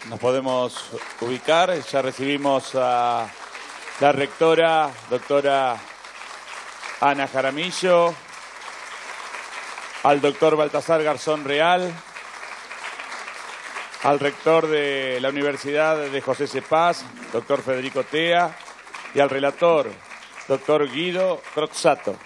Nos podemos ubicar. Ya recibimos a la rectora, doctora Ana Jaramillo, al doctor Baltasar Garzón Real, al rector de la Universidad de José C. Paz, doctor Federico Tea, y al relator, doctor Guido Croxatto.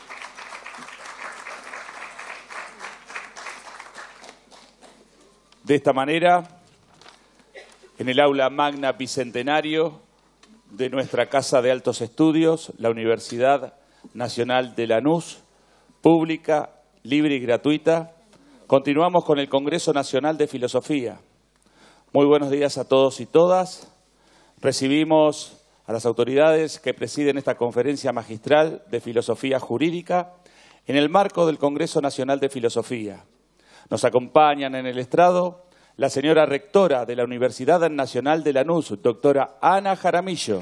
De esta manera, en el aula magna bicentenario de nuestra Casa de Altos Estudios, la Universidad Nacional de Lanús, pública, libre y gratuita, continuamos con el Congreso Nacional de Filosofía. Muy buenos días a todos y todas. Recibimos a las autoridades que presiden esta conferencia magistral de filosofía jurídica en el marco del Congreso Nacional de Filosofía. Nos acompañan en el estrado la señora rectora de la Universidad Nacional de Lanús, doctora Ana Jaramillo.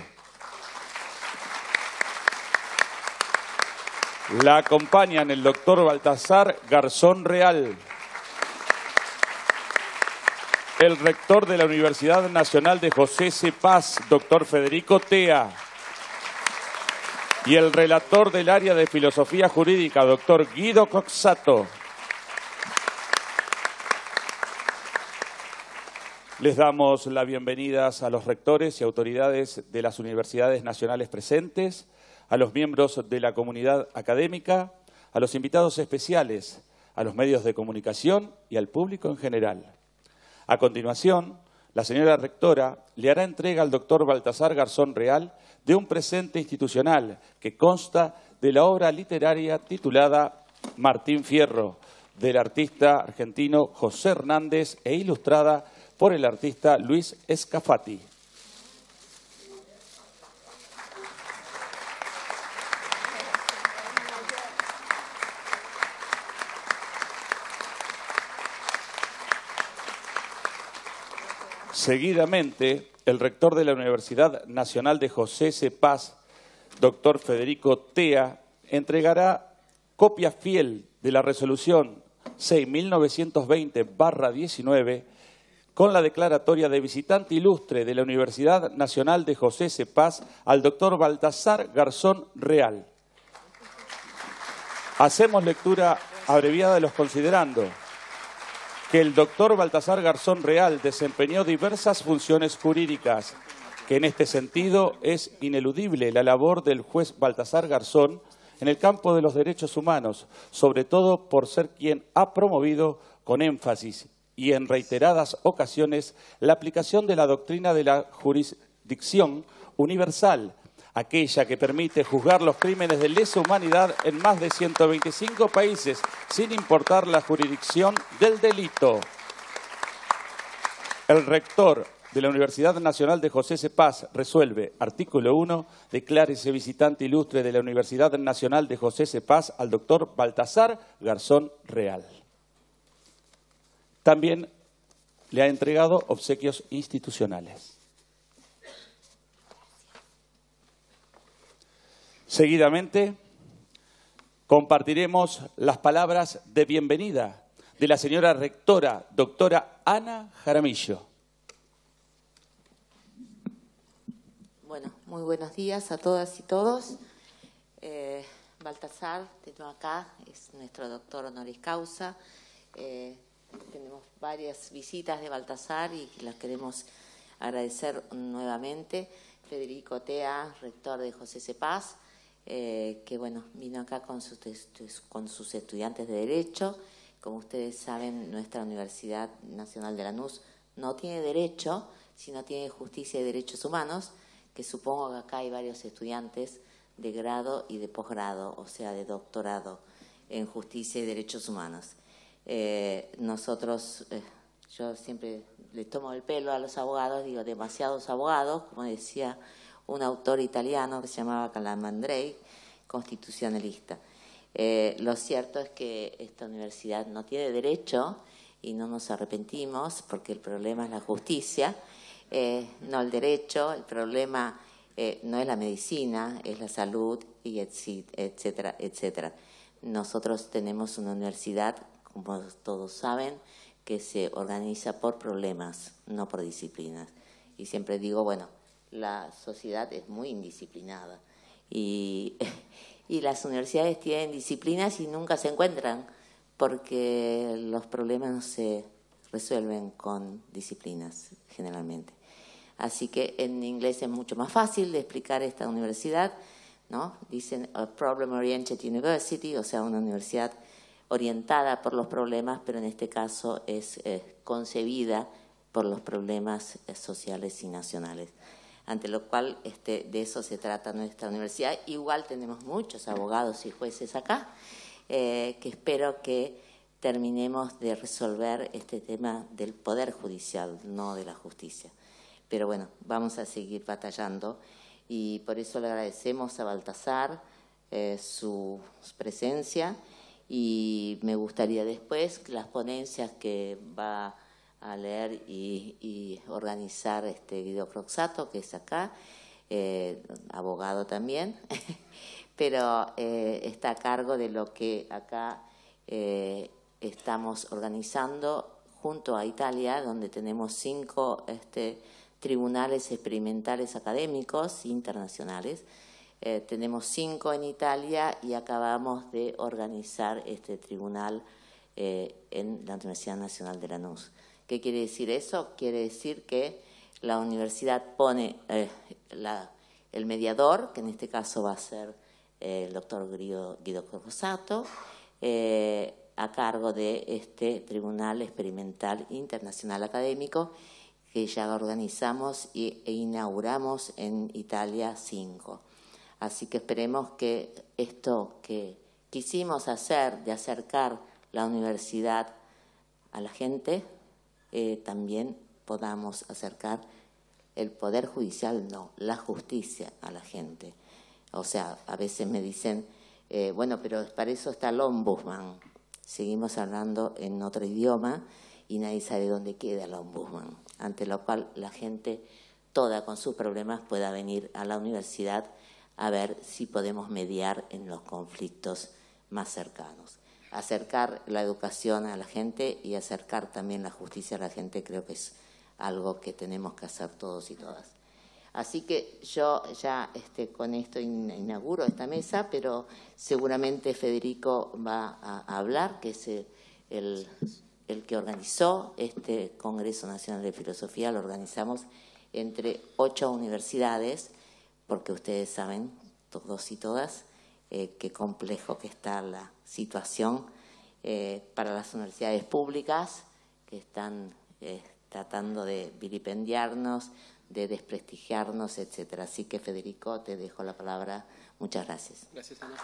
La acompañan el doctor Baltasar Garzón Real, el rector de la Universidad Nacional de José C. Paz, doctor Federico Tea, y el relator del área de filosofía jurídica, doctor Guido Croxatto. Les damos las bienvenidas a los rectores y autoridades de las universidades nacionales presentes, a los miembros de la comunidad académica, a los invitados especiales, a los medios de comunicación y al público en general. A continuación, la señora rectora le hará entrega al doctor Baltasar Garzón Real de un presente institucional que consta de la obra literaria titulada Martín Fierro, del artista argentino José Hernández e ilustrada por el artista Luis Escafati. Seguidamente, el rector de la Universidad Nacional de José C. Paz, doctor Federico Tea, entregará copia fiel de la resolución 6.920/19 con la declaratoria de visitante ilustre de la Universidad Nacional de José C. Paz al doctor Baltasar Garzón Real. Hacemos lectura abreviada de los considerando que el doctor Baltasar Garzón Real desempeñó diversas funciones jurídicas, que en este sentido es ineludible la labor del juez Baltasar Garzón en el campo de los derechos humanos, sobre todo por ser quien ha promovido con énfasis y en reiteradas ocasiones la aplicación de la doctrina de la jurisdicción universal, aquella que permite juzgar los crímenes de lesa humanidad en más de 125 países, sin importar la jurisdicción del delito. El rector de la Universidad Nacional de José C. Paz resuelve, artículo 1, declárese visitante ilustre de la Universidad Nacional de José C. Paz al doctor Baltasar Garzón Real. También le ha entregado obsequios institucionales. Seguidamente, compartiremos las palabras de bienvenida de la señora rectora, doctora Ana Jaramillo. Bueno, muy buenos días a todas y todos. Baltasar, tengo acá, es nuestro doctor honoris causa. Tenemos varias visitas de Baltasar y las queremos agradecer nuevamente. Federico Tea, rector de José C. Paz, que bueno, vino acá con sus estudiantes de Derecho. Como ustedes saben, nuestra Universidad Nacional de Lanús no tiene Derecho, sino tiene Justicia y Derechos Humanos, que supongo que acá hay varios estudiantes de grado y de posgrado, o sea, de doctorado en Justicia y Derechos Humanos. Nosotros, yo siempre le tomo el pelo a los abogados, digo demasiados abogados, como decía un autor italiano que se llamaba Calamandrei, constitucionalista. Lo cierto es que esta universidad no tiene derecho y no nos arrepentimos porque el problema es la justicia, no el derecho. El problema no es la medicina, es la salud, y etcétera, etcétera. Nosotros tenemos una universidad, como todos saben, que se organiza por problemas, no por disciplinas. Y siempre digo, bueno, la sociedad es muy indisciplinada y las universidades tienen disciplinas y nunca se encuentran porque los problemas no se resuelven con disciplinas generalmente. Así que en inglés es mucho más fácil de explicar esta universidad, ¿no? Dicen a problem-oriented university, o sea, una universidad orientada por los problemas, pero en este caso es concebida por los problemas sociales y nacionales. Ante lo cual de eso se trata nuestra universidad. Igual tenemos muchos abogados y jueces acá, que espero que terminemos de resolver este tema del poder judicial, no de la justicia. Pero bueno, vamos a seguir batallando y por eso le agradecemos a Baltasar su presencia y me gustaría después que las ponencias que va a leer y organizar Guido Croxatto, que es acá, abogado también, pero está a cargo de lo que acá estamos organizando junto a Italia, donde tenemos 5 tribunales experimentales académicos internacionales. Tenemos 5 en Italia y acabamos de organizar este tribunal en la Universidad Nacional de Lanús. ¿Qué quiere decir eso? Quiere decir que la universidad pone el mediador, que en este caso va a ser el doctor Guido Croxatto, a cargo de este Tribunal Experimental Internacional Académico, que ya organizamos e inauguramos en Italia 5. Así que esperemos que esto que quisimos hacer, de acercar la universidad a la gente, también podamos acercar el poder judicial, no, la justicia a la gente. O sea, a veces me dicen, bueno, pero para eso está el ombudsman. Seguimos hablando en otro idioma y nadie sabe dónde queda el ombudsman. Ante lo cual la gente toda con sus problemas pueda venir a la universidad a ver si podemos mediar en los conflictos más cercanos. Acercar la educación a la gente y acercar también la justicia a la gente creo que es algo que tenemos que hacer todos y todas. Así que yo ya con esto inauguro esta mesa, pero seguramente Federico va a hablar, que es el que organizó este Congreso Nacional de Filosofía. Lo organizamos entre 8 universidades, porque ustedes saben, todos y todas, qué complejo que está la situación para las universidades públicas que están tratando de vilipendiarnos, de desprestigiarnos, etcétera. Así que, Federico, te dejo la palabra. Muchas gracias. Gracias, Ana.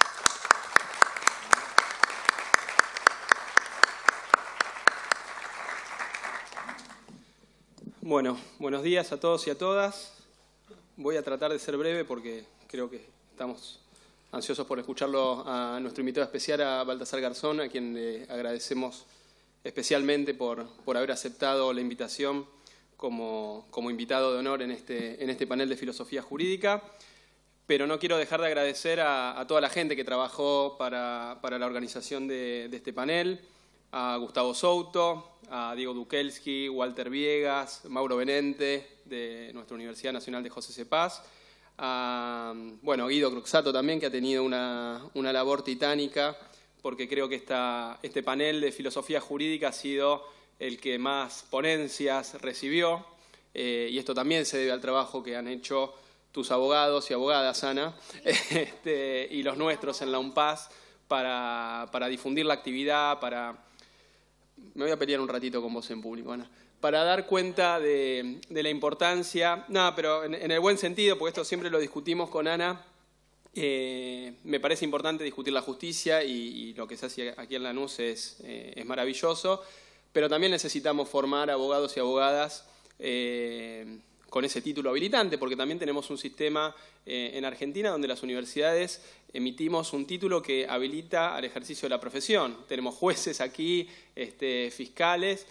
Bueno, buenos días a todos y a todas. Voy a tratar de ser breve porque creo que estamos ansiosos por escucharlo a nuestro invitado especial, a Baltasar Garzón, a quien le agradecemos especialmente por haber aceptado la invitación como invitado de honor en este panel de filosofía jurídica. Pero no quiero dejar de agradecer a toda la gente que trabajó para la organización de este panel, a Gustavo Souto, a Diego Dukelski, Walter Viegas, Mauro Benente, de nuestra Universidad Nacional de José C. Paz, a Guido Croxatto también, que ha tenido una labor titánica, porque creo que este panel de filosofía jurídica ha sido el que más ponencias recibió, y esto también se debe al trabajo que han hecho tus abogados y abogadas, Ana, y los nuestros en la UNPAS para difundir la actividad, me voy a pelear un ratito con vos en público, Ana, para dar cuenta de la importancia, pero en el buen sentido, porque esto siempre lo discutimos con Ana. Me parece importante discutir la justicia y lo que se hace aquí en Lanús es maravilloso, pero también necesitamos formar abogados y abogadas con ese título habilitante, porque también tenemos un sistema en Argentina donde las universidades emitimos un título que habilita al ejercicio de la profesión. Tenemos jueces aquí, fiscales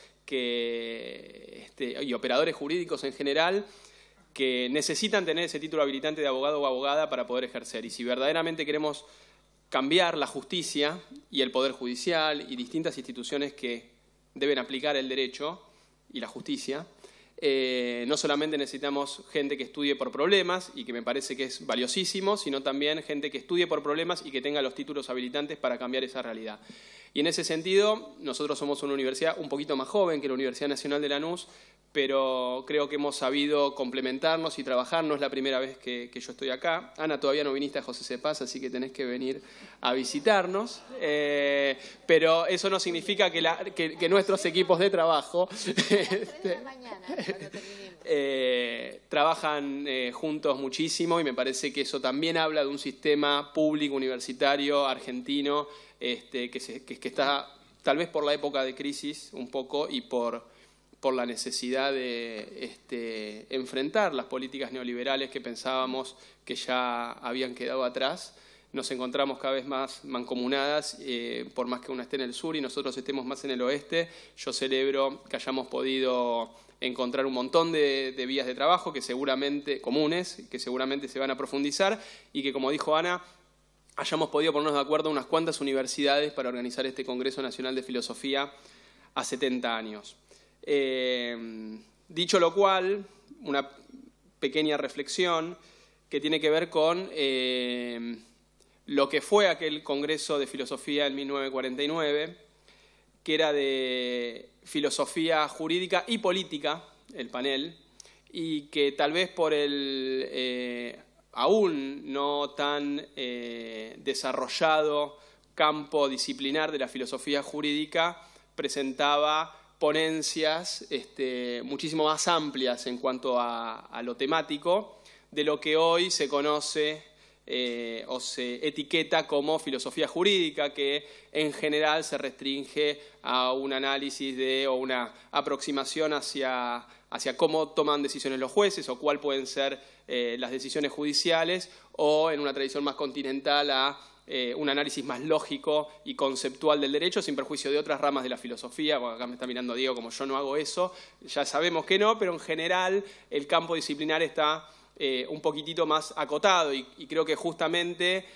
y operadores jurídicos en general, que necesitan tener ese título habilitante de abogado o abogada para poder ejercer. Y si verdaderamente queremos cambiar la justicia y el Poder Judicial y distintas instituciones que deben aplicar el derecho y la justicia. No solamente necesitamos gente que estudie por problemas, y que me parece que es valiosísimo, sino también gente que estudie por problemas y que tenga los títulos habilitantes para cambiar esa realidad. Y en ese sentido, nosotros somos una universidad un poquito más joven que la Universidad Nacional de Lanús, pero creo que hemos sabido complementarnos y trabajar. No es la primera vez que yo estoy acá. Ana, todavía no viniste a José Cepaz, así que tenés que venir a visitarnos. Pero eso no significa que nuestros equipos de trabajo trabajan juntos muchísimo, y me parece que eso también habla de un sistema público universitario argentino que está, tal vez por la época de crisis un poco y por la necesidad de enfrentar las políticas neoliberales que pensábamos que ya habían quedado atrás. Nos encontramos cada vez más mancomunadas, por más que una esté en el sur y nosotros estemos más en el oeste. Yo celebro que hayamos podido encontrar un montón de vías de trabajo comunes, que seguramente se van a profundizar, y que, como dijo Ana, hayamos podido ponernos de acuerdo unas cuantas universidades para organizar este Congreso Nacional de Filosofía a 70 años. Dicho lo cual, una pequeña reflexión que tiene que ver con lo que fue aquel Congreso de Filosofía en 1949, que era de filosofía jurídica y política, el panel, y que tal vez por el aún no tan desarrollado campo disciplinar de la filosofía jurídica presentaba ponencias muchísimo más amplias en cuanto a lo temático de lo que hoy se conoce o se etiqueta como filosofía jurídica, que en general se restringe a un análisis o una aproximación hacia cómo toman decisiones los jueces o cuál pueden ser las decisiones judiciales, o en una tradición más continental a un análisis más lógico y conceptual del derecho, sin perjuicio de otras ramas de la filosofía. Bueno, acá me está mirando Diego, como yo no hago eso, ya sabemos que no, pero en general el campo disciplinar está un poquitito más acotado, y creo que justamente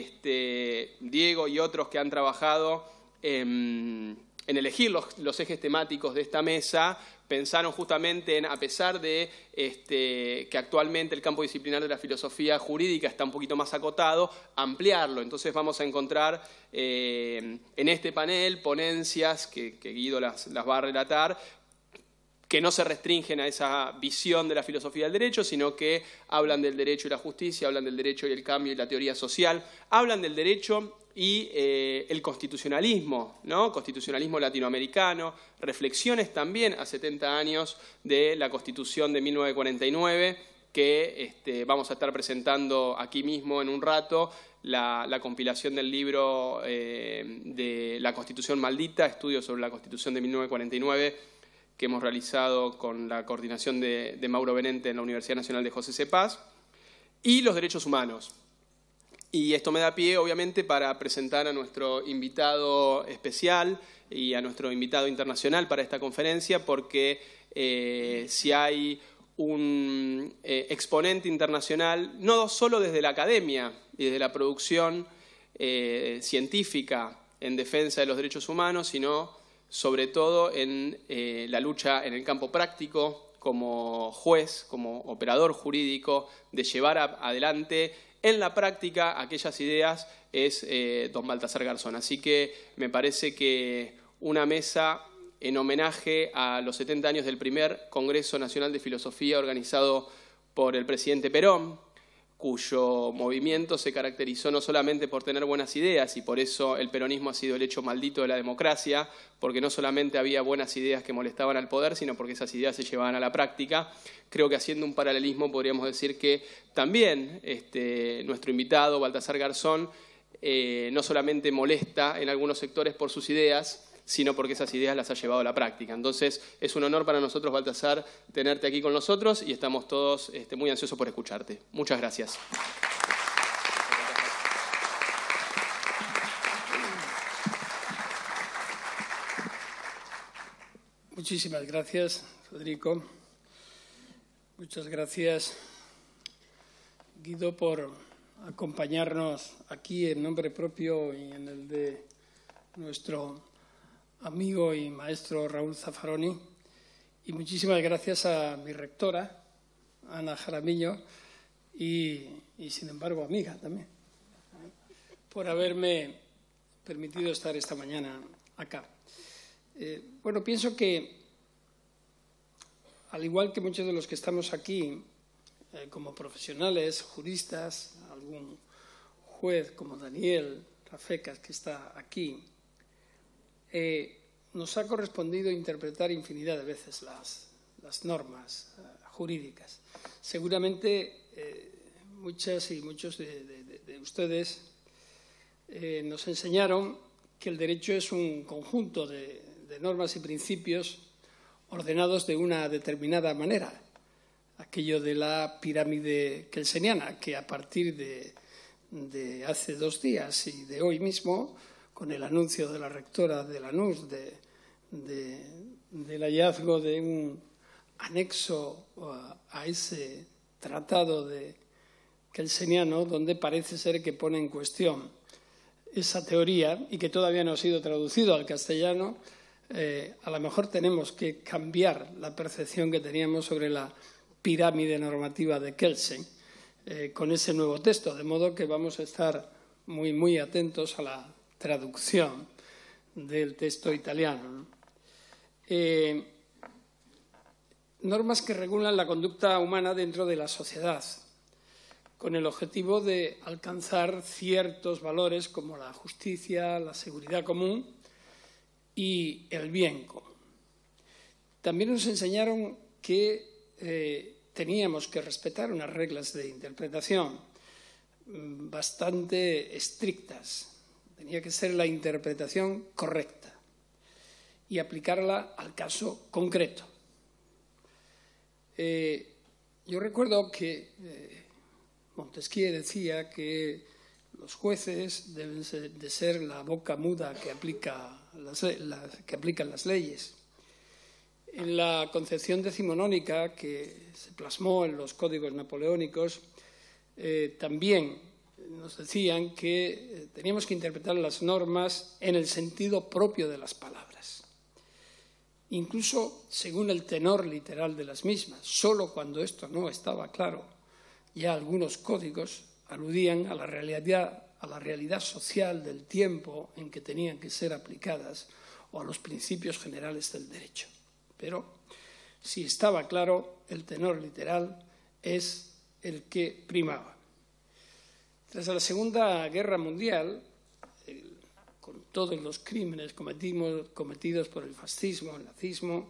Diego y otros que han trabajado en elegir los ejes temáticos de esta mesa pensaron justamente en, a pesar de que actualmente el campo disciplinar de la filosofía jurídica está un poquito más acotado, ampliarlo. Entonces vamos a encontrar en este panel ponencias que Guido las va a relatar, que no se restringen a esa visión de la filosofía del derecho, sino que hablan del derecho y la justicia, hablan del derecho y el cambio y la teoría social, hablan del derecho y el constitucionalismo, ¿no? Constitucionalismo latinoamericano, reflexiones también a 70 años de la Constitución de 1949, que vamos a estar presentando aquí mismo en un rato, la compilación del libro de La Constitución Maldita, estudios sobre la Constitución de 1949, que hemos realizado con la coordinación de Mauro Benente en la Universidad Nacional de José Cepaz, y los derechos humanos. Y esto me da pie, obviamente, para presentar a nuestro invitado especial y a nuestro invitado internacional para esta conferencia, porque si hay un exponente internacional, no solo desde la academia y desde la producción científica en defensa de los derechos humanos, sino sobre todo en la lucha en el campo práctico, como juez, como operador jurídico, de llevar adelante en la práctica aquellas ideas, es don Baltasar Garzón. Así que me parece que una mesa en homenaje a los 70 años del primer Congreso Nacional de Filosofía organizado por el presidente Perón, cuyo movimiento se caracterizó no solamente por tener buenas ideas, y por eso el peronismo ha sido el hecho maldito de la democracia, porque no solamente había buenas ideas que molestaban al poder, sino porque esas ideas se llevaban a la práctica. Creo que, haciendo un paralelismo, podríamos decir que también nuestro invitado, Baltasar Garzón, no solamente molesta en algunos sectores por sus ideas, sino porque esas ideas las ha llevado a la práctica. Entonces, es un honor para nosotros, Baltasar, tenerte aquí con nosotros, y estamos todos muy ansiosos por escucharte. Muchas gracias. Muchísimas gracias, Federico. Muchas gracias, Guido, por acompañarnos aquí en nombre propio y en el de nuestro amigo y maestro Raúl Zaffaroni, y muchísimas gracias a mi rectora, Ana Jaramillo, y sin embargo amiga también, por haberme permitido estar esta mañana acá. Bueno, pienso que, al igual que muchos de los que estamos aquí, como profesionales, juristas, algún juez como Daniel Rafecas, que está aquí, nos ha correspondido interpretar infinidad de veces las normas jurídicas. Seguramente muchas y muchos de ustedes nos enseñaron que el derecho es un conjunto de normas y principios ordenados de una determinada manera. Aquello de la pirámide kelseniana, que a partir de hace 2 días y de hoy mismo, con el anuncio de la rectora de la NUS del hallazgo de un anexo a ese tratado de kelseniano, donde parece ser que pone en cuestión esa teoría y que todavía no ha sido traducido al castellano, a lo mejor tenemos que cambiar la percepción que teníamos sobre la pirámide normativa de Kelsen con ese nuevo texto, de modo que vamos a estar muy, muy atentos a la traducción del texto italiano. Normas que regulan la conducta humana dentro de la sociedad, con el objetivo de alcanzar ciertos valores como la justicia, la seguridad común y el bien común. También nos enseñaron que teníamos que respetar unas reglas de interpretación bastante estrictas. Tenía que ser la interpretación correcta y aplicarla al caso concreto. Yo recuerdo que Montesquieu decía que los jueces deben de ser la boca muda que aplican las leyes. En la concepción decimonónica que se plasmó en los códigos napoleónicos, también nos decían que teníamos que interpretar las normas en el sentido propio de las palabras, incluso según el tenor literal de las mismas. Solo cuando esto no estaba claro, ya algunos códigos aludían a la realidad social del tiempo en que tenían que ser aplicadas o a los principios generales del derecho. Pero si estaba claro, el tenor literal es el que primaba. Tras la Segunda Guerra Mundial, con todos los crímenes cometidos por el fascismo, el nazismo,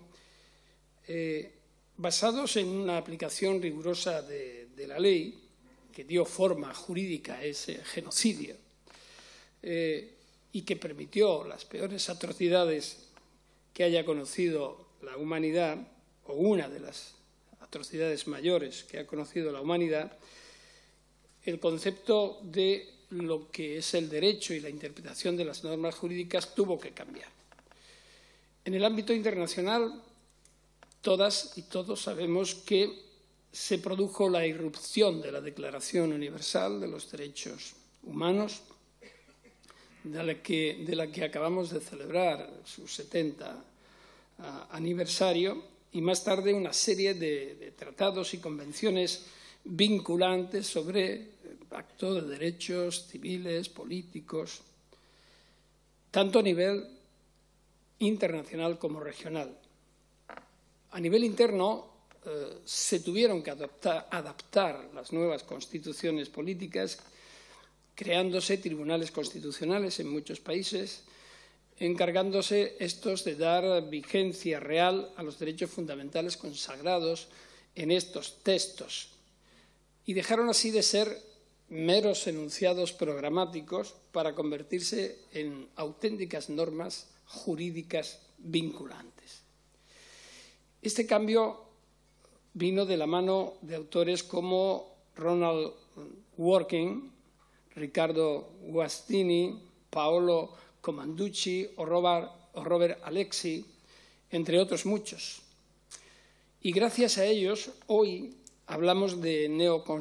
basados en una aplicación rigurosa de la ley, que dio forma jurídica a ese genocidio y que permitió las peores atrocidades que haya conocido la humanidad, o una de las atrocidades mayores que ha conocido la humanidad, el concepto de lo que es el derecho y la interpretación de las normas jurídicas tuvo que cambiar. En el ámbito internacional, todas y todos sabemos que se produjo la irrupción de la Declaración Universal de los Derechos Humanos, de la que acabamos de celebrar su 70 aniversario, y más tarde una serie de tratados y convenciones vinculantes sobre acto de derechos civiles, políticos, tanto a nivel internacional como regional. A nivel interno se tuvieron que adaptar las nuevas constituciones políticas, creándose tribunales constitucionales en muchos países, encargándose estos de dar vigencia real a los derechos fundamentales consagrados en estos textos, y dejaron así de ser meros enunciados programáticos para convertirse en auténticas normas jurídicas vinculantes. Este cambio vino de la mano de autores como Ronald Dworkin, Riccardo Guastini, Paolo Comanducci o Robert Alexi, entre otros muchos. Y gracias a ellos, hoy hablamos de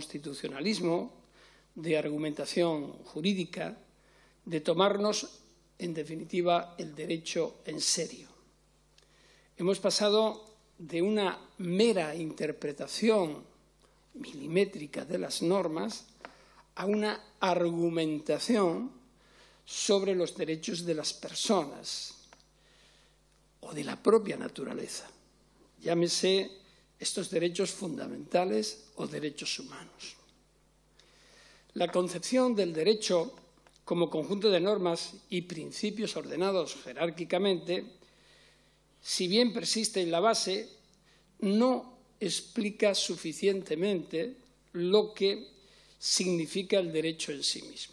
neoconstitucionalismo, de argumentación jurídica, de tomarnos en definitiva, el derecho en serio. Hemos pasado de una mera interpretación milimétrica de las normas a una argumentación sobre los derechos de las personas o de la propia naturaleza. Llámese estos derechos fundamentales o derechos humanos. La concepción del derecho como conjunto de normas y principios ordenados jerárquicamente, si bien persiste en la base, no explica suficientemente lo que significa el derecho en sí mismo.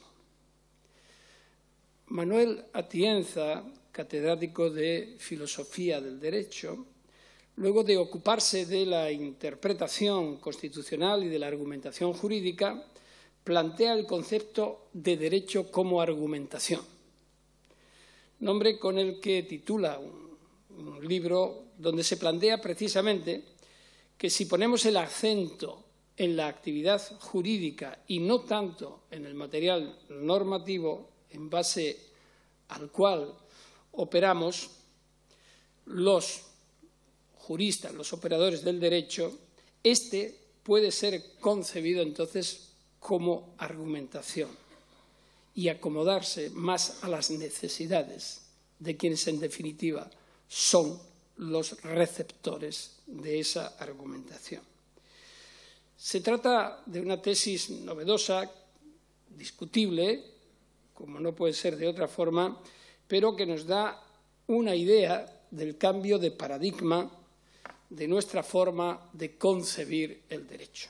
Manuel Atienza, catedrático de Filosofía del Derecho, luego de ocuparse de la interpretación constitucional y de la argumentación jurídica, plantea el concepto de derecho como argumentación, nombre con el que titula un libro donde se plantea precisamente que si ponemos el acento en la actividad jurídica y no tanto en el material normativo en base al cual operamos, los juristas, los operadores del derecho, este puede ser concebido entonces como argumentación y acomodarse más a las necesidades de quienes en definitiva son los receptores de esa argumentación. Se trata de una tesis novedosa, discutible, como no puede ser de otra forma, pero que nos da una idea del cambio de paradigma de nuestra forma de concebir el derecho.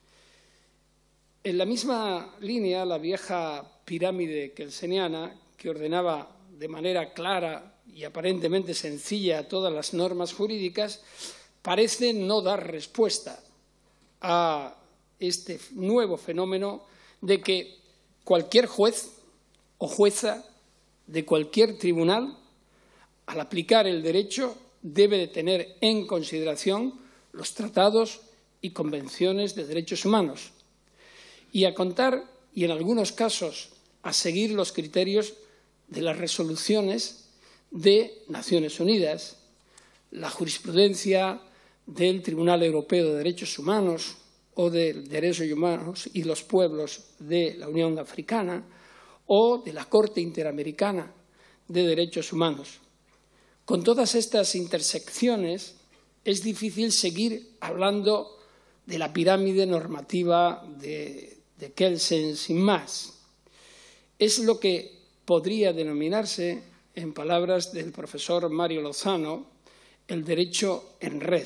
En la misma línea, la vieja pirámide kelseniana, que ordenaba de manera clara y aparentemente sencilla todas las normas jurídicas, parece no dar respuesta a este nuevo fenómeno de que cualquier juez o jueza de cualquier tribunal, al aplicar el derecho, debe de tener en consideración los tratados y convenciones de derechos humanos y a contar, y en algunos casos a seguir los criterios de las resoluciones de Naciones Unidas, la jurisprudencia del Tribunal Europeo de Derechos Humanos o de Derechos Humanos y los Pueblos de la Unión Africana o de la Corte Interamericana de Derechos Humanos. Con todas estas intersecciones es difícil seguir hablando de la pirámide normativa de Kelsen sin más. Es lo que podría denominarse, en palabras del profesor Mario Lozano, el derecho en red.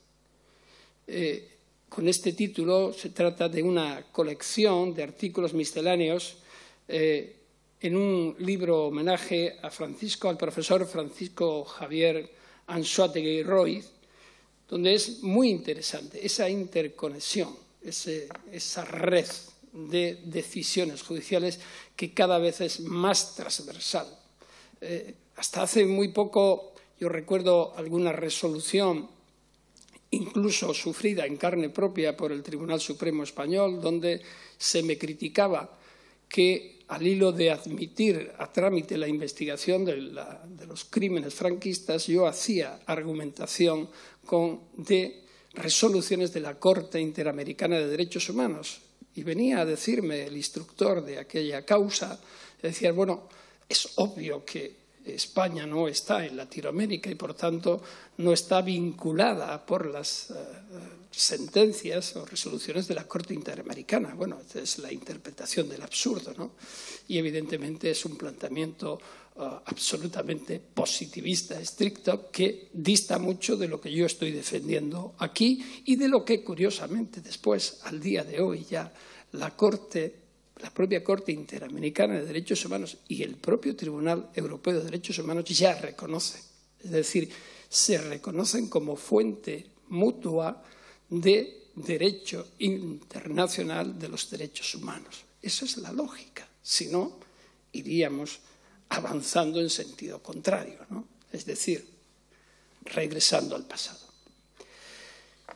Con este título se trata de una colección de artículos misceláneos en un libro homenaje al profesor Francisco Javier Anzoátegui-Roig, donde es muy interesante esa interconexión, esa red de decisiones judiciales que cada vez es más transversal. Hasta hace muy poco yo recuerdo alguna resolución, incluso sufrida en carne propia por el Tribunal Supremo Español, donde se me criticaba que al hilo de admitir a trámite la investigación de los crímenes franquistas, yo hacía argumentación de resoluciones de la Corte Interamericana de Derechos Humanos. Y venía a decirme el instructor de aquella causa, decía, bueno, es obvio que España no está en Latinoamérica y, por tanto, no está vinculada por las sentencias o resoluciones de la Corte Interamericana. Bueno, esta es la interpretación del absurdo, ¿no? Y, evidentemente, es un planteamiento absolutamente positivista, estricto, que dista mucho de lo que yo estoy defendiendo aquí y de lo que, curiosamente, después, al día de hoy, ya la propia Corte Interamericana de Derechos Humanos y el propio Tribunal Europeo de Derechos Humanos ya reconocen. Es decir, se reconocen como fuente mutua de derecho internacional de los derechos humanos. Esa es la lógica. Si no, iríamos avanzando en sentido contrario, ¿no? Es decir, regresando al pasado.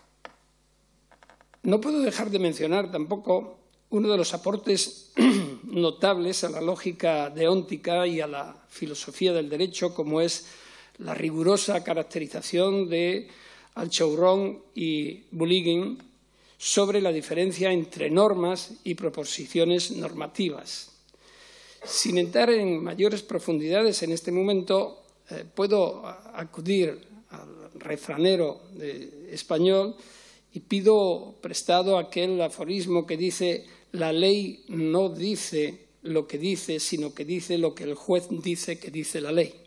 No puedo dejar de mencionar tampoco uno de los aportes notables a la lógica deóntica y a la filosofía del derecho, como es la rigurosa caracterización de Alchourrón y Bulligin sobre la diferencia entre normas y proposiciones normativas. Sin entrar en mayores profundidades en este momento, puedo acudir al refranero español y pido prestado aquel aforismo que dice: la ley no dice lo que dice, sino que dice lo que el juez dice que dice la ley.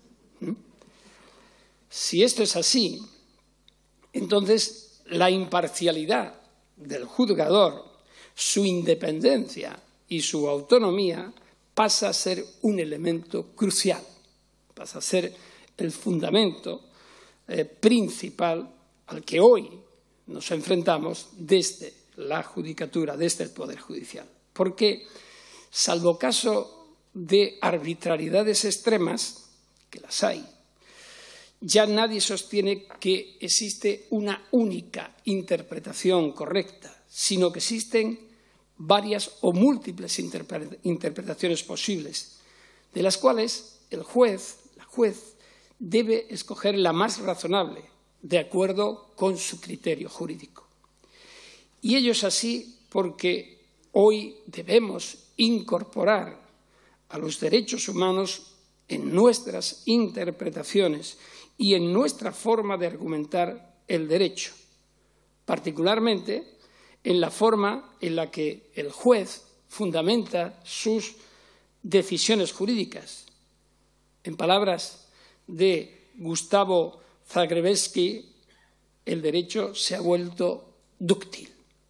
Si esto es así, entonces la imparcialidad del juzgador, su independencia y su autonomía pasa a ser un elemento crucial, pasa a ser el fundamento principal al que hoy nos enfrentamos desde la judicatura, desde el Poder Judicial. Porque, salvo caso de arbitrariedades extremas, que las hay, ya nadie sostiene que existe una única interpretación correcta, sino que existen varias o múltiples interpretaciones posibles, de las cuales la juez debe escoger la más razonable, de acuerdo con su criterio jurídico. Y ello es así porque hoy debemos incorporar a los derechos humanos en nuestras interpretaciones y en nuestra forma de argumentar el derecho, particularmente en la forma en la que el juez fundamenta sus decisiones jurídicas. En palabras de Gustavo Zagrebelsky, el derecho se ha vuelto dúctil.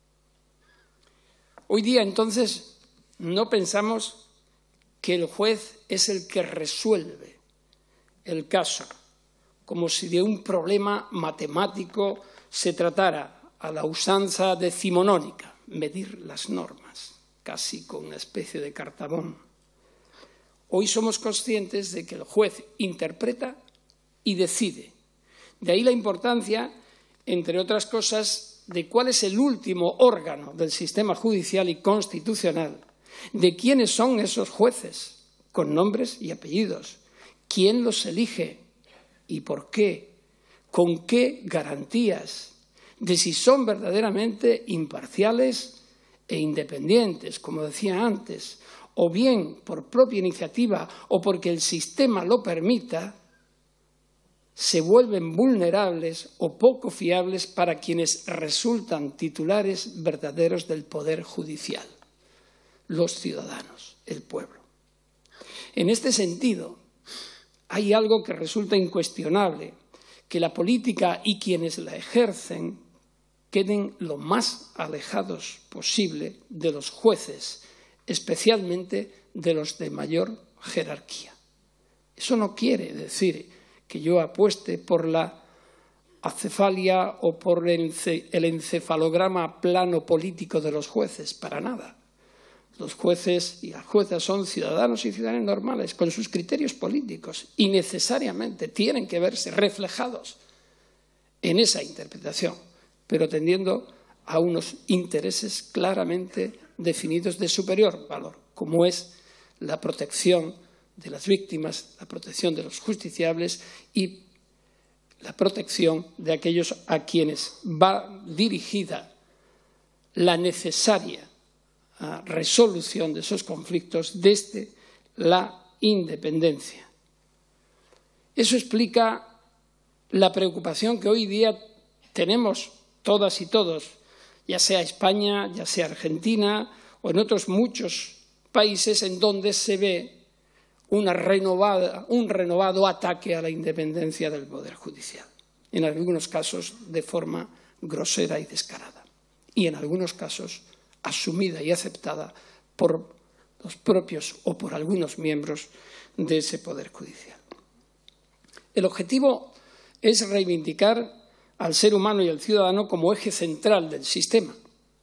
Hoy día, entonces, no pensamos que el juez es el que resuelve el caso, como si de un problema matemático se tratara a la usanza decimonónica, medir las normas, casi con una especie de cartabón. Hoy somos conscientes de que el juez interpreta y decide. De ahí la importancia, entre otras cosas, de cuál es el último órgano del sistema judicial y constitucional, de quiénes son esos jueces, con nombres y apellidos, quién los elige y por qué, con qué garantías, de si son verdaderamente imparciales e independientes, como decía antes, o bien por propia iniciativa o porque el sistema lo permita, se vuelven vulnerables o poco fiables para quienes resultan titulares verdaderos del poder judicial, los ciudadanos, el pueblo. En este sentido, hay algo que resulta incuestionable, que la política y quienes la ejercen queden lo más alejados posible de los jueces, especialmente de los de mayor jerarquía. Eso no quiere decir que yo apueste por la acefalia o por el encefalograma plano político de los jueces, para nada. Los jueces y las juezas son ciudadanos y ciudadanas normales, con sus criterios políticos, y necesariamente tienen que verse reflejados en esa interpretación, pero tendiendo a unos intereses claramente definidos de superior valor, como es la protección de las víctimas, la protección de los justiciables y la protección de aquellos a quienes va dirigida la necesaria resolución de esos conflictos desde la independencia. Eso explica la preocupación que hoy día tenemos todas y todos, ya sea España, ya sea Argentina o en otros muchos países en donde se ve un renovado ataque a la independencia del Poder Judicial, en algunos casos de forma grosera y descarada, y en algunos casos asumida y aceptada por los propios o por algunos miembros de ese Poder Judicial. El objetivo es reivindicar al ser humano y al ciudadano como eje central del sistema,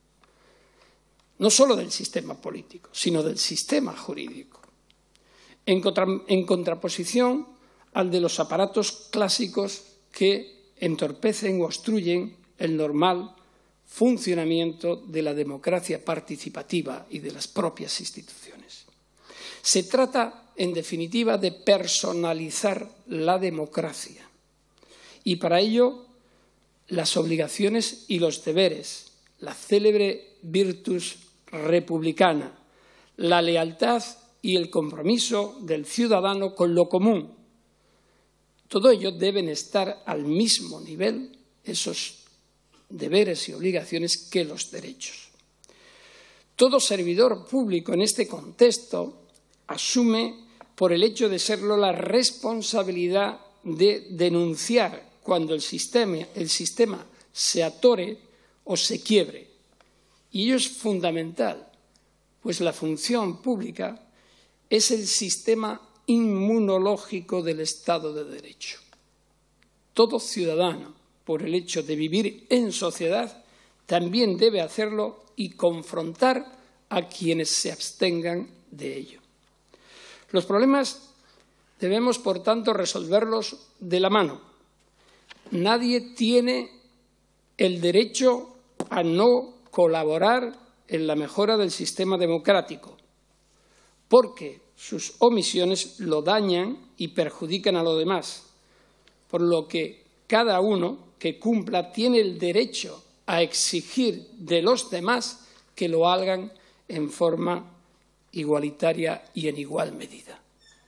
no solo del sistema político, sino del sistema jurídico, en contraposición al de los aparatos clásicos que entorpecen o obstruyen el normal funcionamiento de la democracia participativa y de las propias instituciones. Se trata, en definitiva, de personalizar la democracia y para ello las obligaciones y los deberes, la célebre virtus republicana, la lealtad y el compromiso del ciudadano con lo común. Todo ello deben estar al mismo nivel, esos deberes y obligaciones, que los derechos. Todo servidor público en este contexto asume, por el hecho de serlo, la responsabilidad de denunciar cuando el sistema se atore o se quiebre. Y ello es fundamental, pues la función pública es el sistema inmunológico del Estado de Derecho. Todo ciudadano, por el hecho de vivir en sociedad, también debe hacerlo y confrontar a quienes se abstengan de ello. Los problemas debemos, por tanto, resolverlos de la mano. Nadie tiene el derecho a no colaborar en la mejora del sistema democrático, porque sus omisiones lo dañan y perjudican a los demás, por lo que cada uno que cumpla tiene el derecho a exigir de los demás que lo hagan en forma igualitaria y en igual medida.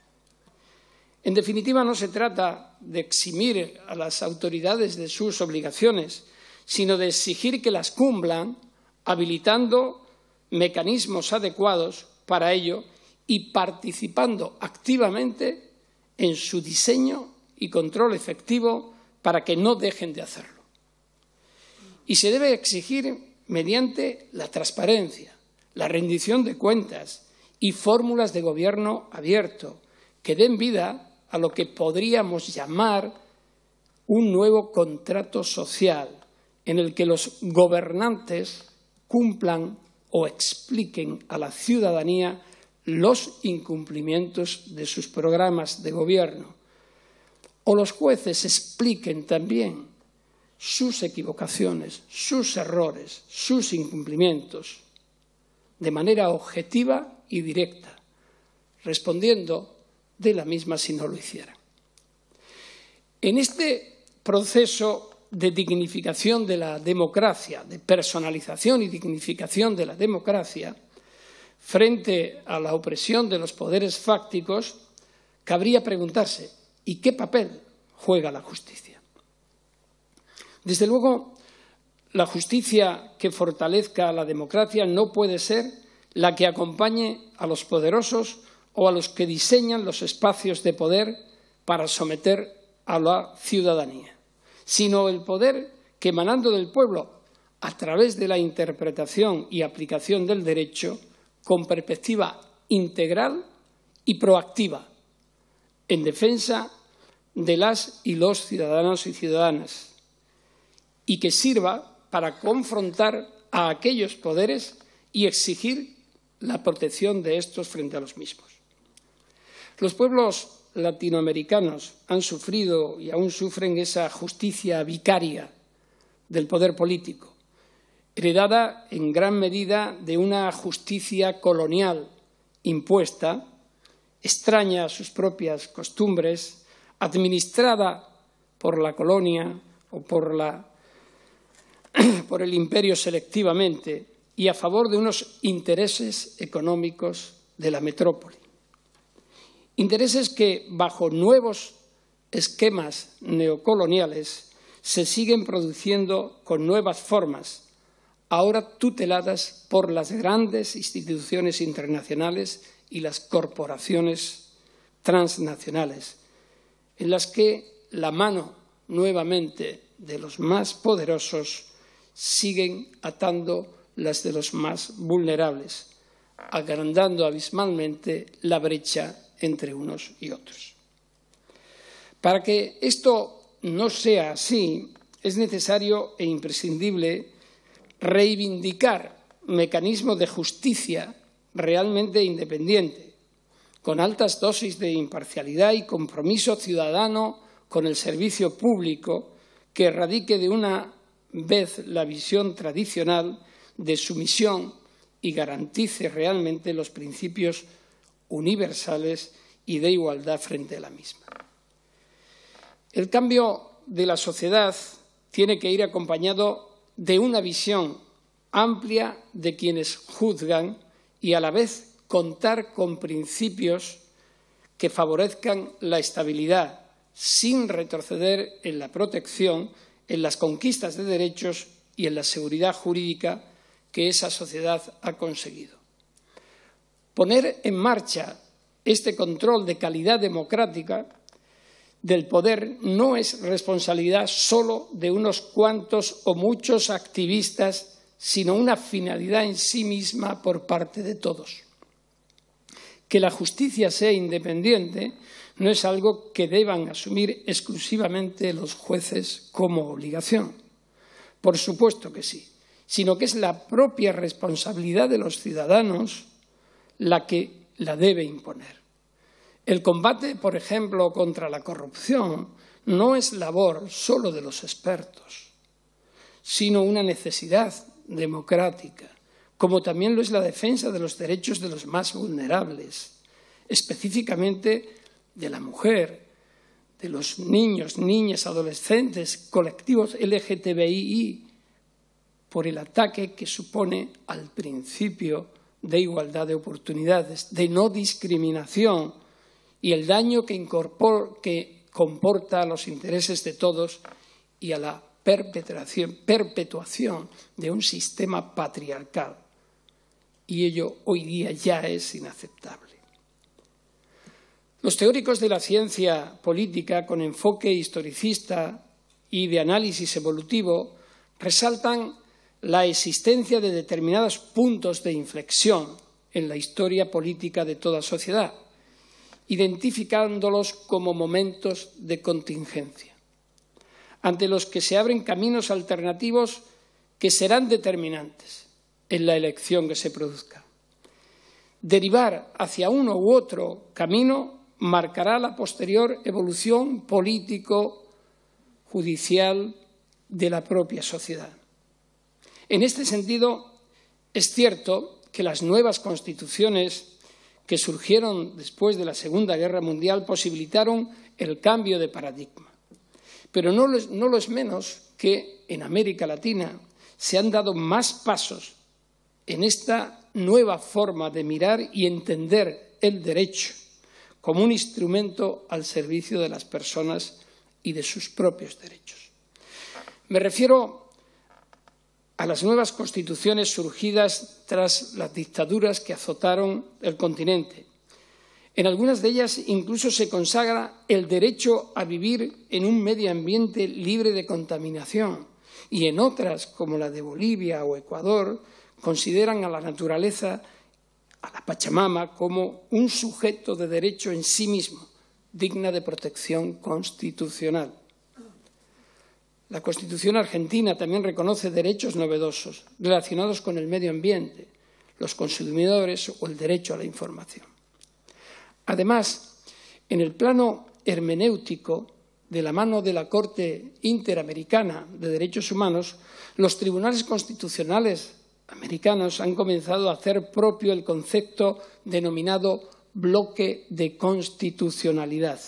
En definitiva, no se trata de eximir a las autoridades de sus obligaciones, sino de exigir que las cumplan, habilitando mecanismos adecuados para ello y participando activamente en su diseño y control efectivo para que no dejen de hacerlo. Y se debe exigir mediante la transparencia, la rendición de cuentas y fórmulas de gobierno abierto que den vida a lo que podríamos llamar un nuevo contrato social en el que los gobernantes cumplan o expliquen a la ciudadanía los incumplimientos de sus programas de gobierno, o los jueces expliquen también sus equivocaciones, sus errores, sus incumplimientos, de manera objetiva y directa, respondiendo de la misma si no lo hicieran. En este proceso de dignificación de la democracia, de personalización y dignificación de la democracia, frente a la opresión de los poderes fácticos, cabría preguntarse, ¿y qué papel juega la justicia? Desde luego, la justicia que fortalezca la democracia no puede ser la que acompañe a los poderosos o a los que diseñan los espacios de poder para someter a la ciudadanía, sino el poder que, emanando del pueblo a través de la interpretación y aplicación del derecho, con perspectiva integral y proactiva, en defensa de las y los ciudadanos y ciudadanas, y que sirva para confrontar a aquellos poderes y exigir la protección de estos frente a los mismos. Los pueblos latinoamericanos han sufrido y aún sufren esa justicia vicaria del poder político, heredada en gran medida de una justicia colonial impuesta, extraña a sus propias costumbres, administrada por la colonia o por el imperio selectivamente y a favor de unos intereses económicos de la metrópoli. Intereses que, bajo nuevos esquemas neocoloniales, se siguen produciendo con nuevas formas, ahora tuteladas por las grandes instituciones internacionales y las corporaciones transnacionales, en las que la mano nuevamente de los más poderosos siguen atando las de los más vulnerables, agrandando abismalmente la brecha entre unos y otros. Para que esto no sea así, es necesario e imprescindible reivindicar mecanismos de justicia realmente independiente, con altas dosis de imparcialidad y compromiso ciudadano con el servicio público, que radique de una vez la visión tradicional de sumisión y garantice realmente los principios universales y de igualdad frente a la misma. El cambio de la sociedad tiene que ir acompañado de una visión amplia de quienes juzgan y a la vez contar con principios que favorezcan la estabilidad sin retroceder en la protección, en las conquistas de derechos y en la seguridad jurídica que esa sociedad ha conseguido. Poner en marcha este control de calidad democrática del poder no es responsabilidad solo de unos cuantos o muchos activistas, sino una finalidad en sí misma por parte de todos. Que la justicia sea independiente no es algo que deban asumir exclusivamente los jueces como obligación. Por supuesto que sí, sino que es la propia responsabilidad de los ciudadanos la que la debe imponer. El combate, por ejemplo, contra la corrupción no es labor solo de los expertos, sino una necesidad democrática, como también lo es la defensa de los derechos de los más vulnerables, específicamente de la mujer, de los niños, niñas, adolescentes, colectivos LGTBI, por el ataque que supone al principio de igualdad de oportunidades, de no discriminación y el daño que comporta a los intereses de todos y a la perpetuación de un sistema patriarcal. Y ello hoy día ya es inaceptable. Los teóricos de la ciencia política, con enfoque historicista y de análisis evolutivo, resaltan la existencia de determinados puntos de inflexión en la historia política de toda sociedad, identificándolos como momentos de contingencia, ante los que se abren caminos alternativos que serán determinantes en la elección que se produzca. Derivar hacia uno u otro camino marcará la posterior evolución político-judicial de la propia sociedad. En este sentido, es cierto que las nuevas constituciones que surgieron después de la Segunda Guerra Mundial posibilitaron el cambio de paradigma. Pero no lo es menos que en América Latina se han dado más pasos en esta nueva forma de mirar y entender el derecho como un instrumento al servicio de las personas y de sus propios derechos. Me refiero a las nuevas constituciones surgidas tras las dictaduras que azotaron el continente. En algunas de ellas incluso se consagra el derecho a vivir en un medio ambiente libre de contaminación y en otras, como la de Bolivia o Ecuador, consideran a la naturaleza, a la Pachamama, como un sujeto de derecho en sí mismo, digna de protección constitucional. La Constitución argentina también reconoce derechos novedosos relacionados con el medio ambiente, los consumidores o el derecho a la información. Además, en el plano hermenéutico, de la mano de la Corte Interamericana de Derechos Humanos, los tribunales constitucionales americanos han comenzado a hacer propio el concepto denominado bloque de constitucionalidad.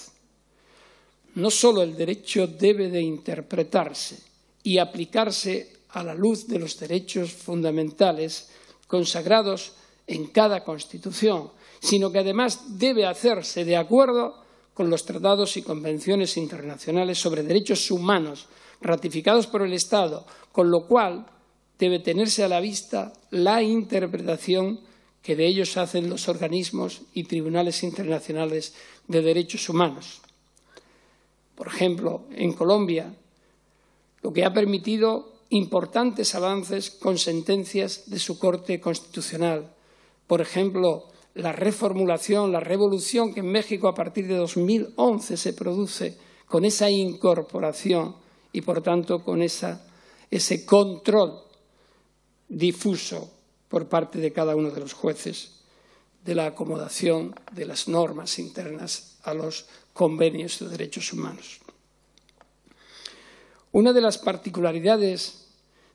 No solo el derecho debe de interpretarse y aplicarse a la luz de los derechos fundamentales consagrados en cada Constitución, sino que además debe hacerse de acuerdo con los tratados y convenciones internacionales sobre derechos humanos ratificados por el Estado, con lo cual debe tenerse a la vista la interpretación que de ellos hacen los organismos y tribunales internacionales de derechos humanos. Por ejemplo, en Colombia, lo que ha permitido importantes avances con sentencias de su Corte Constitucional. Por ejemplo, la reformulación, la revolución que en México a partir de 2011 se produce con esa incorporación y, por tanto, con ese control difuso por parte de cada uno de los jueces de la acomodación de las normas internas a los convenios de derechos humanos. Una de las particularidades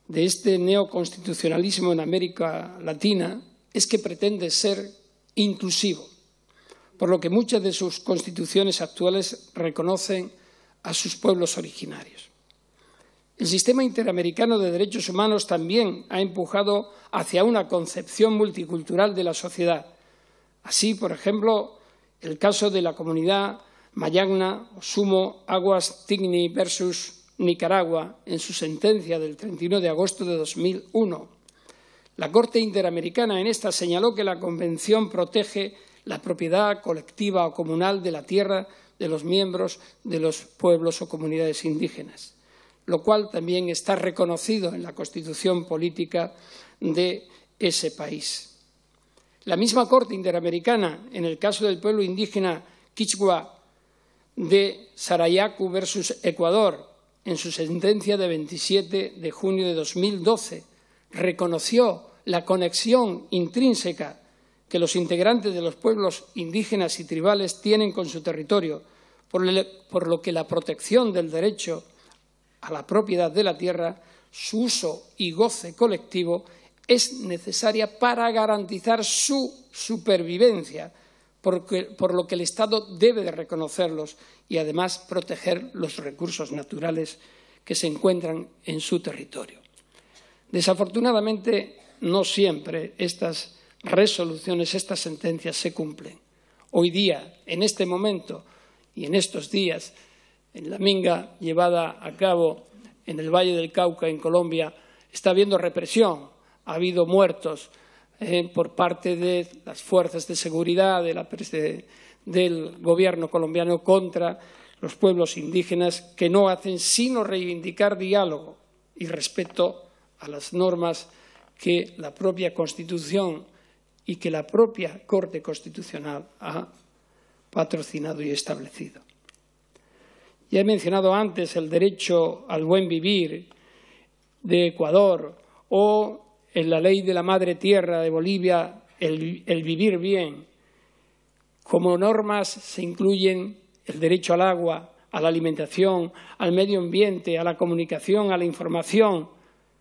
de este neoconstitucionalismo en América Latina es que pretende ser inclusivo, por lo que muchas de sus constituciones actuales reconocen a sus pueblos originarios. El sistema interamericano de derechos humanos también ha empujado hacia una concepción multicultural de la sociedad. Así, por ejemplo, el caso de la comunidad Mayagna o Sumo Aguas Tigni versus Nicaragua en su sentencia del 31 de agosto de 2001. La Corte Interamericana en esta señaló que la Convención protege la propiedad colectiva o comunal de la tierra de los miembros de los pueblos o comunidades indígenas, lo cual también está reconocido en la Constitución política de ese país. La misma Corte Interamericana, en el caso del pueblo indígena Quichua de Sarayaku versus Ecuador, en su sentencia de 27 de junio de 2012, reconoció la conexión intrínseca que los integrantes de los pueblos indígenas y tribales tienen con su territorio, por lo que la protección del derecho a la propiedad de la tierra, su uso y goce colectivo es necesaria para garantizar su supervivencia, por lo que el Estado debe de reconocerlos y además proteger los recursos naturales que se encuentran en su territorio. Desafortunadamente, no siempre estas resoluciones, estas sentencias se cumplen. Hoy día, en este momento y en estos días, en la minga llevada a cabo en el Valle del Cauca, en Colombia, está habiendo represión, ha habido muertos por parte de las fuerzas de seguridad del gobierno colombiano contra los pueblos indígenas, que no hacen sino reivindicar diálogo y respeto a las normas que la propia Constitución y que la propia Corte Constitucional ha patrocinado y establecido. Ya he mencionado antes el derecho al buen vivir de Ecuador o en la ley de la madre tierra de Bolivia, el vivir bien. Como normas se incluyen el derecho al agua, a la alimentación, al medio ambiente, a la comunicación, a la información.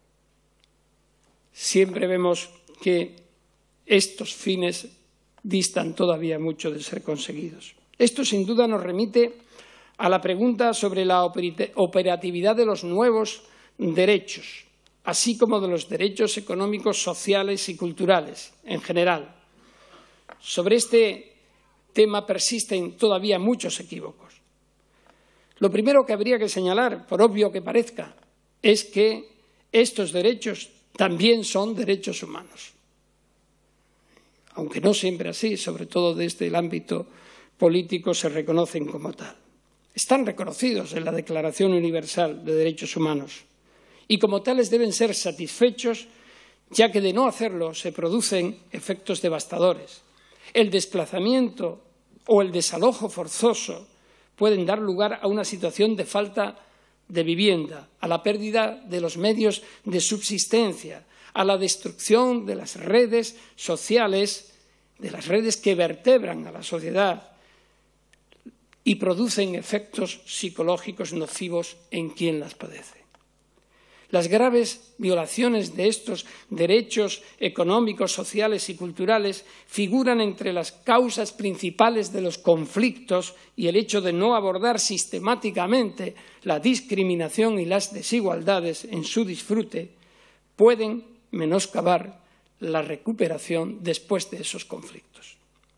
Siempre vemos que estos fines distan todavía mucho de ser conseguidos. Esto sin duda nos remite a la pregunta sobre la operatividad de los nuevos derechos, así como de los derechos económicos, sociales y culturales en general. Sobre este tema persisten todavía muchos equívocos. Lo primero que habría que señalar, por obvio que parezca, es que estos derechos también son derechos humanos. Aunque no siempre así, sobre todo desde el ámbito político, se reconocen como tal. Están reconocidos en la Declaración Universal de Derechos Humanos y como tales deben ser satisfechos, ya que de no hacerlo se producen efectos devastadores. El desplazamiento o el desalojo forzoso pueden dar lugar a una situación de falta de vivienda, a la pérdida de los medios de subsistencia, a la destrucción de las redes sociales, de las redes que vertebran a la sociedad y producen efectos psicológicos nocivos en quien las padece. Las graves violaciones de estos derechos económicos, sociales y culturales figuran entre las causas principales de los conflictos y el hecho de no abordar sistemáticamente la discriminación y las desigualdades en su disfrute pueden menoscabar la recuperación después de esos conflictos.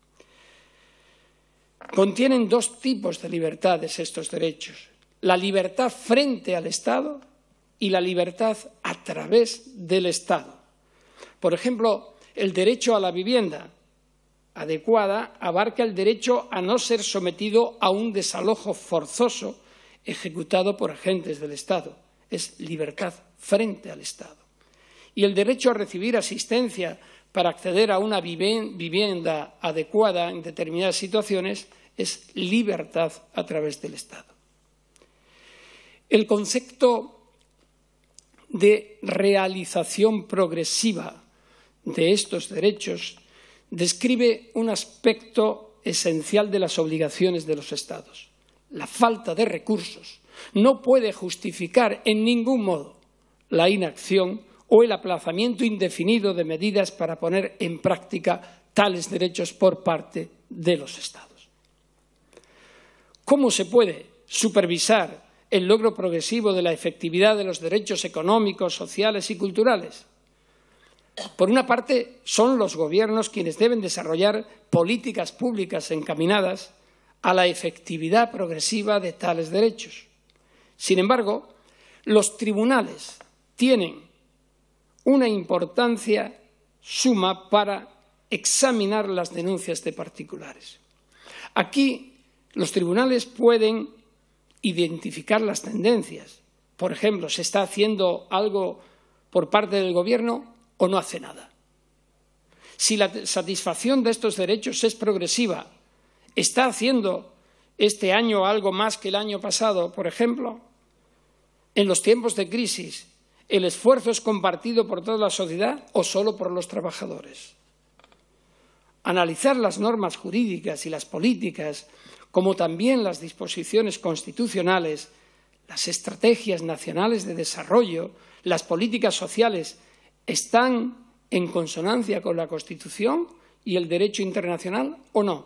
Contienen dos tipos de libertades estos derechos: la libertad frente al Estado y la libertad a través del Estado. Por ejemplo, el derecho a la vivienda adecuada abarca el derecho a no ser sometido a un desalojo forzoso ejecutado por agentes del Estado. Es libertad frente al Estado. Y el derecho a recibir asistencia para acceder a una vivienda adecuada en determinadas situaciones es libertad a través del Estado. El concepto de realización progresiva de estos derechos describe un aspecto esencial de las obligaciones de los Estados. La falta de recursos no puede justificar en ningún modo la inacción o el aplazamiento indefinido de medidas para poner en práctica tales derechos por parte de los Estados. ¿Cómo se puede supervisar el logro progresivo de la efectividad de los derechos económicos, sociales y culturales? Por una parte, son los gobiernos quienes deben desarrollar políticas públicas encaminadas a la efectividad progresiva de tales derechos. Sin embargo, los tribunales tienen una importancia suma para examinar las denuncias de particulares. Aquí, los tribunales pueden identificar las tendencias. Por ejemplo, ¿se está haciendo algo por parte del Gobierno o no hace nada? Si la satisfacción de estos derechos es progresiva, ¿está haciendo este año algo más que el año pasado, por ejemplo? En los tiempos de crisis, ¿el esfuerzo es compartido por toda la sociedad o solo por los trabajadores? Analizar las normas jurídicas y las políticas, como también las disposiciones constitucionales, las estrategias nacionales de desarrollo, las políticas sociales, ¿están en consonancia con la Constitución y el derecho internacional o no?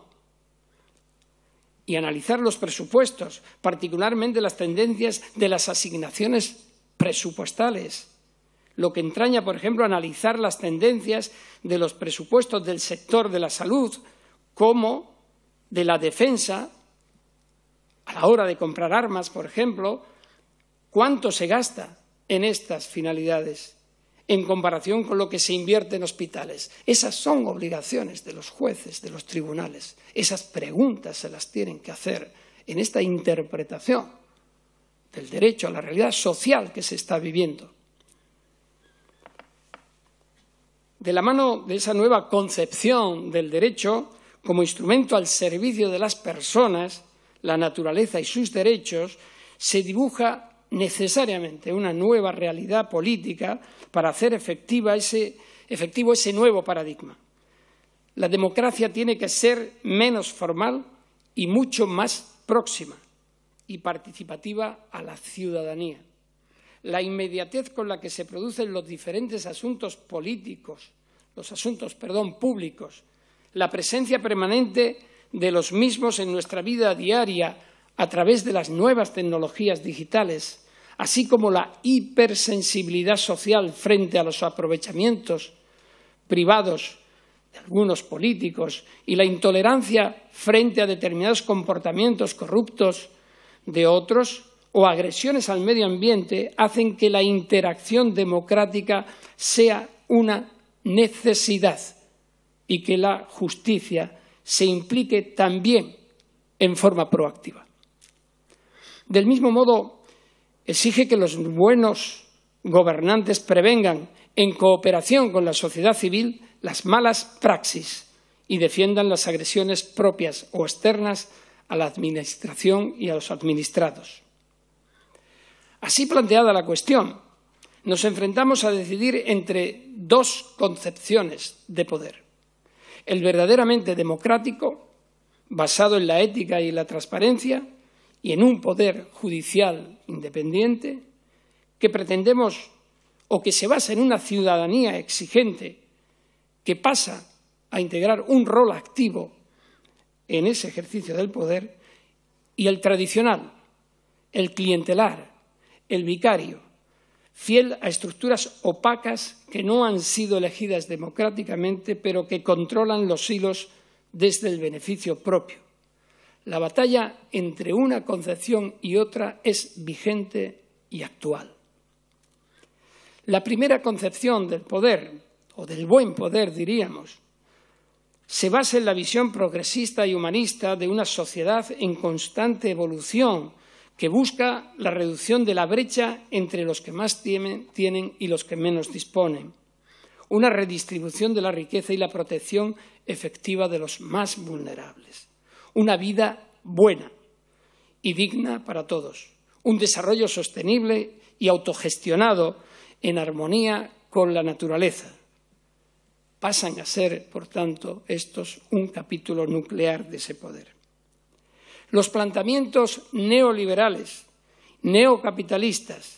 Y analizar los presupuestos, particularmente las tendencias de las asignaciones presupuestales, lo que entraña, por ejemplo, analizar las tendencias de los presupuestos del sector de la salud como de la defensa, a la hora de comprar armas, por ejemplo, cuánto se gasta en estas finalidades en comparación con lo que se invierte en hospitales. Esas son obligaciones de los jueces, de los tribunales. Esas preguntas se las tienen que hacer en esta interpretación del derecho a la realidad social que se está viviendo. De la mano de esa nueva concepción del derecho como instrumento al servicio de las personas, la naturaleza y sus derechos, se dibuja necesariamente una nueva realidad política para hacer efectivo ese nuevo paradigma. La democracia tiene que ser menos formal y mucho más próxima y participativa a la ciudadanía. La inmediatez con la que se producen los diferentes asuntos políticos, públicos, la presencia permanente de los mismos en nuestra vida diaria a través de las nuevas tecnologías digitales, así como la hipersensibilidad social frente a los aprovechamientos privados de algunos políticos y la intolerancia frente a determinados comportamientos corruptos de otros o agresiones al medio ambiente hacen que la interacción democrática sea una necesidad y que la justicia se implique también en forma proactiva. Del mismo modo, exige que los buenos gobernantes prevengan, en cooperación con la sociedad civil, las malas praxis y defiendan las agresiones propias o externas a la Administración y a los administrados. Así planteada la cuestión, nos enfrentamos a decidir entre dos concepciones de poder: el verdaderamente democrático, basado en la ética y la transparencia, y en un poder judicial independiente, que pretendemos o que se basa en una ciudadanía exigente que pasa a integrar un rol activo en ese ejercicio del poder, y el tradicional, el clientelar, el vicario, fiel a estructuras opacas que no han sido elegidas democráticamente, pero que controlan los hilos desde el beneficio propio. La batalla entre una concepción y otra es vigente y actual. La primera concepción del poder, o del buen poder, diríamos, se basa en la visión progresista y humanista de una sociedad en constante evolución que busca la reducción de la brecha entre los que más tienen y los que menos disponen, una redistribución de la riqueza y la protección efectiva de los más vulnerables, una vida buena y digna para todos, un desarrollo sostenible y autogestionado en armonía con la naturaleza. Pasan a ser, por tanto, estos un capítulo nuclear de ese poder. Los planteamientos neoliberales, neocapitalistas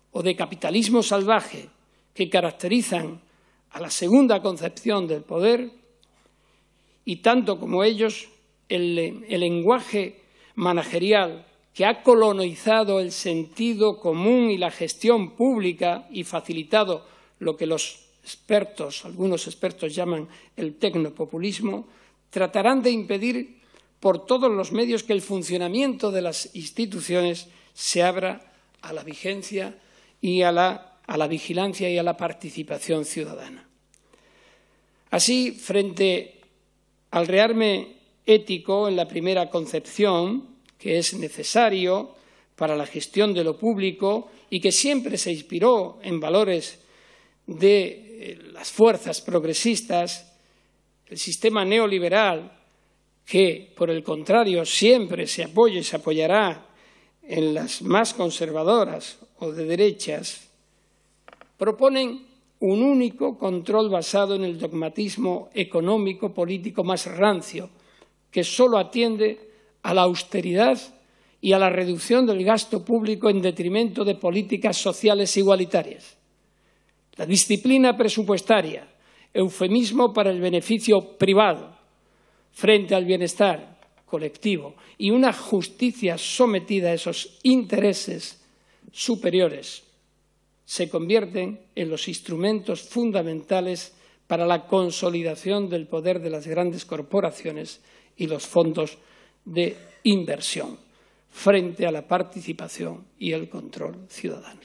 o de capitalismo salvaje que caracterizan a la segunda concepción del poder, y tanto como ellos, el lenguaje managerial que ha colonizado el sentido común y la gestión pública y facilitado lo que algunos expertos llaman el tecnopopulismo, tratarán de impedir por todos los medios que el funcionamiento de las instituciones se abra a la vigencia y a la vigilancia y a la participación ciudadana. Así, frente al rearme ético en la primera concepción, que es necesario para la gestión de lo público y que siempre se inspiró en valores de las fuerzas progresistas, el sistema neoliberal, que, por el contrario, siempre se apoya y se apoyará en las más conservadoras o de derechas, proponen un único control basado en el dogmatismo económico político más rancio, que solo atiende a la austeridad y a la reducción del gasto público en detrimento de políticas sociales igualitarias. La disciplina presupuestaria, eufemismo para el beneficio privado frente al bienestar colectivo, y una justicia sometida a esos intereses superiores, se convierten en los instrumentos fundamentales para la consolidación del poder de las grandes corporaciones y los fondos de inversión frente a la participación y el control ciudadano.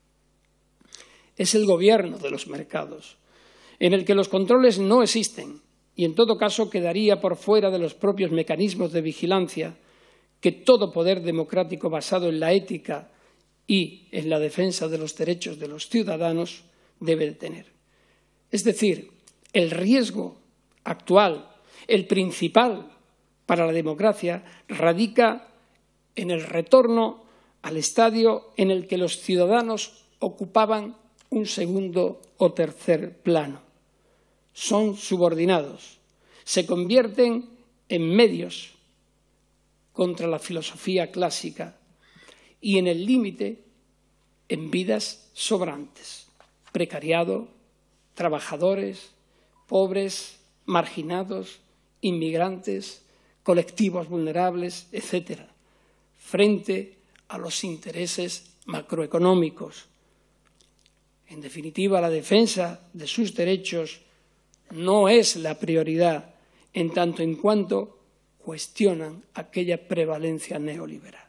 Es el gobierno de los mercados, en el que los controles no existen y en todo caso quedaría por fuera de los propios mecanismos de vigilancia que todo poder democrático basado en la ética y en la defensa de los derechos de los ciudadanos debe de tener. Es decir, el riesgo actual, el principal para la democracia, radica en el retorno al estadio en el que los ciudadanos ocupaban un segundo o tercer plano. Son subordinados, se convierten en medios contra la filosofía clásica y en el límite en vidas sobrantes, precariado, trabajadores, pobres, marginados, inmigrantes, colectivos vulnerables, etcétera, frente a los intereses macroeconómicos. En definitiva, la defensa de sus derechos no es la prioridad en tanto en cuanto cuestionan aquella prevalencia neoliberal.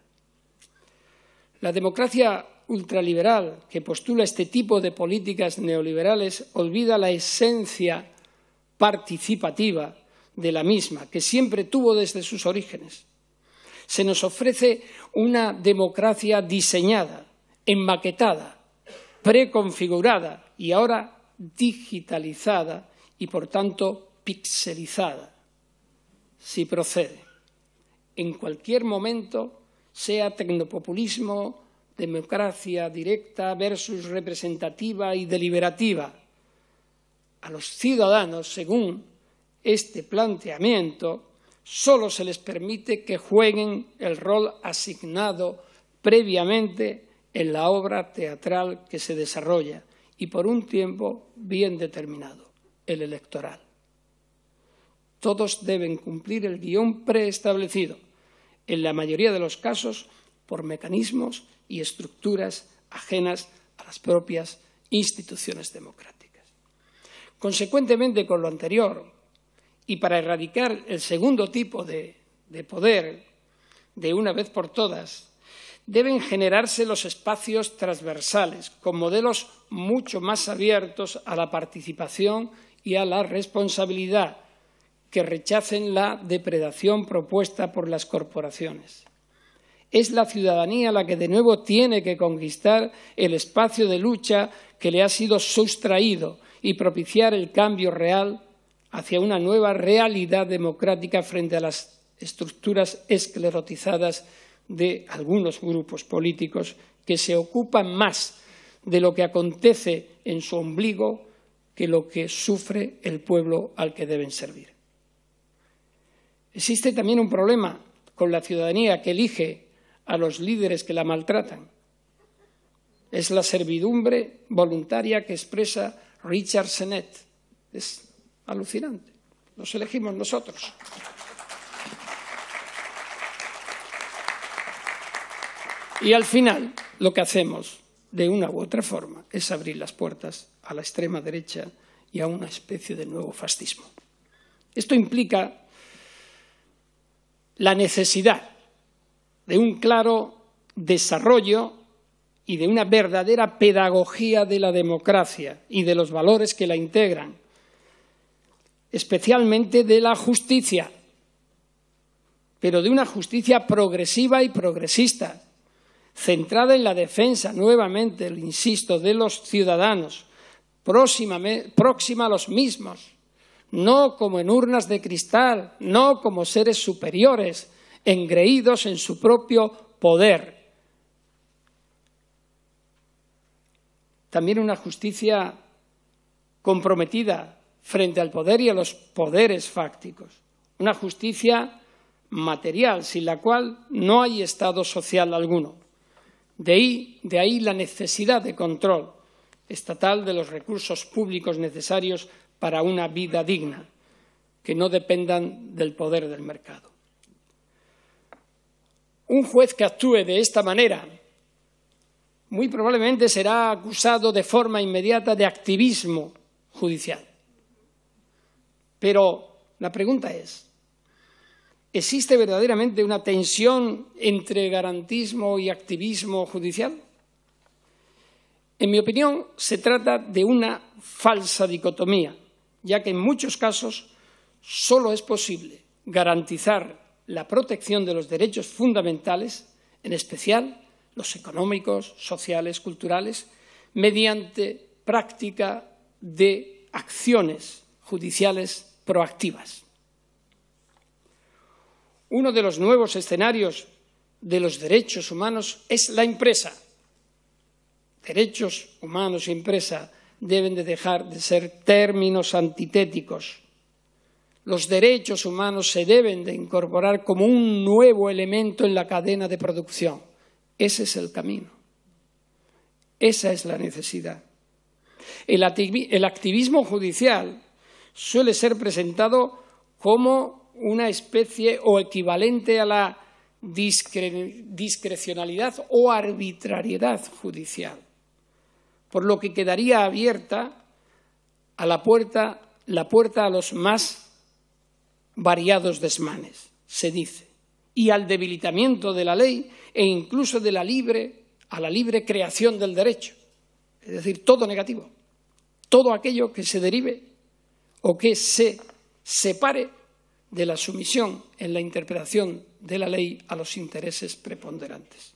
La democracia ultraliberal que postula este tipo de políticas neoliberales olvida la esencia participativa de la misma, que siempre tuvo desde sus orígenes. Se nos ofrece una democracia diseñada, enmaquetada, preconfigurada y ahora digitalizada y, por tanto, pixelizada, si procede. En cualquier momento, sea tecnopopulismo, democracia directa versus representativa y deliberativa, a los ciudadanos, según este planteamiento, solo se les permite que jueguen el rol asignado previamente en la obra teatral que se desarrolla y por un tiempo bien determinado, el electoral. Todos deben cumplir el guión preestablecido, en la mayoría de los casos por mecanismos y estructuras ajenas a las propias instituciones democráticas. Consecuentemente con lo anterior, y para erradicar el segundo tipo de poder de una vez por todas, deben generarse los espacios transversales con modelos mucho más abiertos a la participación y a la responsabilidad, que rechacen la depredación propuesta por las corporaciones. Es la ciudadanía la que de nuevo tiene que conquistar el espacio de lucha que le ha sido sustraído y propiciar el cambio real hacia una nueva realidad democrática frente a las estructuras esclerotizadas de algunos grupos políticos que se ocupan más de lo que acontece en su ombligo que lo que sufre el pueblo al que deben servir. Existe también un problema con la ciudadanía que elige a los líderes que la maltratan. Es la servidumbre voluntaria que expresa Richard Sennett. Es alucinante. Los elegimos nosotros. Y al final, lo que hacemos, de una u otra forma, es abrir las puertas a la extrema derecha y a una especie de nuevo fascismo. Esto implica la necesidad de un claro desarrollo y de una verdadera pedagogía de la democracia y de los valores que la integran, especialmente de la justicia, pero de una justicia progresiva y progresista, centrada en la defensa, nuevamente, lo insisto, de los ciudadanos, próxima a los mismos, no como en urnas de cristal, no como seres superiores, engreídos en su propio poder. También una justicia comprometida frente al poder y a los poderes fácticos. Una justicia material, sin la cual no hay Estado social alguno. De ahí la necesidad de control estatal de los recursos públicos necesarios para una vida digna, que no dependan del poder del mercado. Un juez que actúe de esta manera muy probablemente será acusado de forma inmediata de activismo judicial. Pero la pregunta es, ¿existe verdaderamente una tensión entre garantismo y activismo judicial? En mi opinión, se trata de una falsa dicotomía, ya que en muchos casos solo es posible garantizar la protección de los derechos fundamentales, en especial los económicos, sociales, culturales, mediante práctica de acciones judiciales proactivas. Uno de los nuevos escenarios de los derechos humanos es la empresa. Derechos humanos y empresa deben de dejar de ser términos antitéticos. Los derechos humanos se deben de incorporar como un nuevo elemento en la cadena de producción. Ese es el camino. Esa es la necesidad. El activismo judicial suele ser presentado como una especie o equivalente a la discrecionalidad o arbitrariedad judicial, por lo que quedaría abierta a la puerta a los más variados desmanes, se dice, y al debilitamiento de la ley e incluso a la libre creación del derecho. Es decir, todo negativo, todo aquello que se derive o que se separe de la sumisión en la interpretación de la ley a los intereses preponderantes.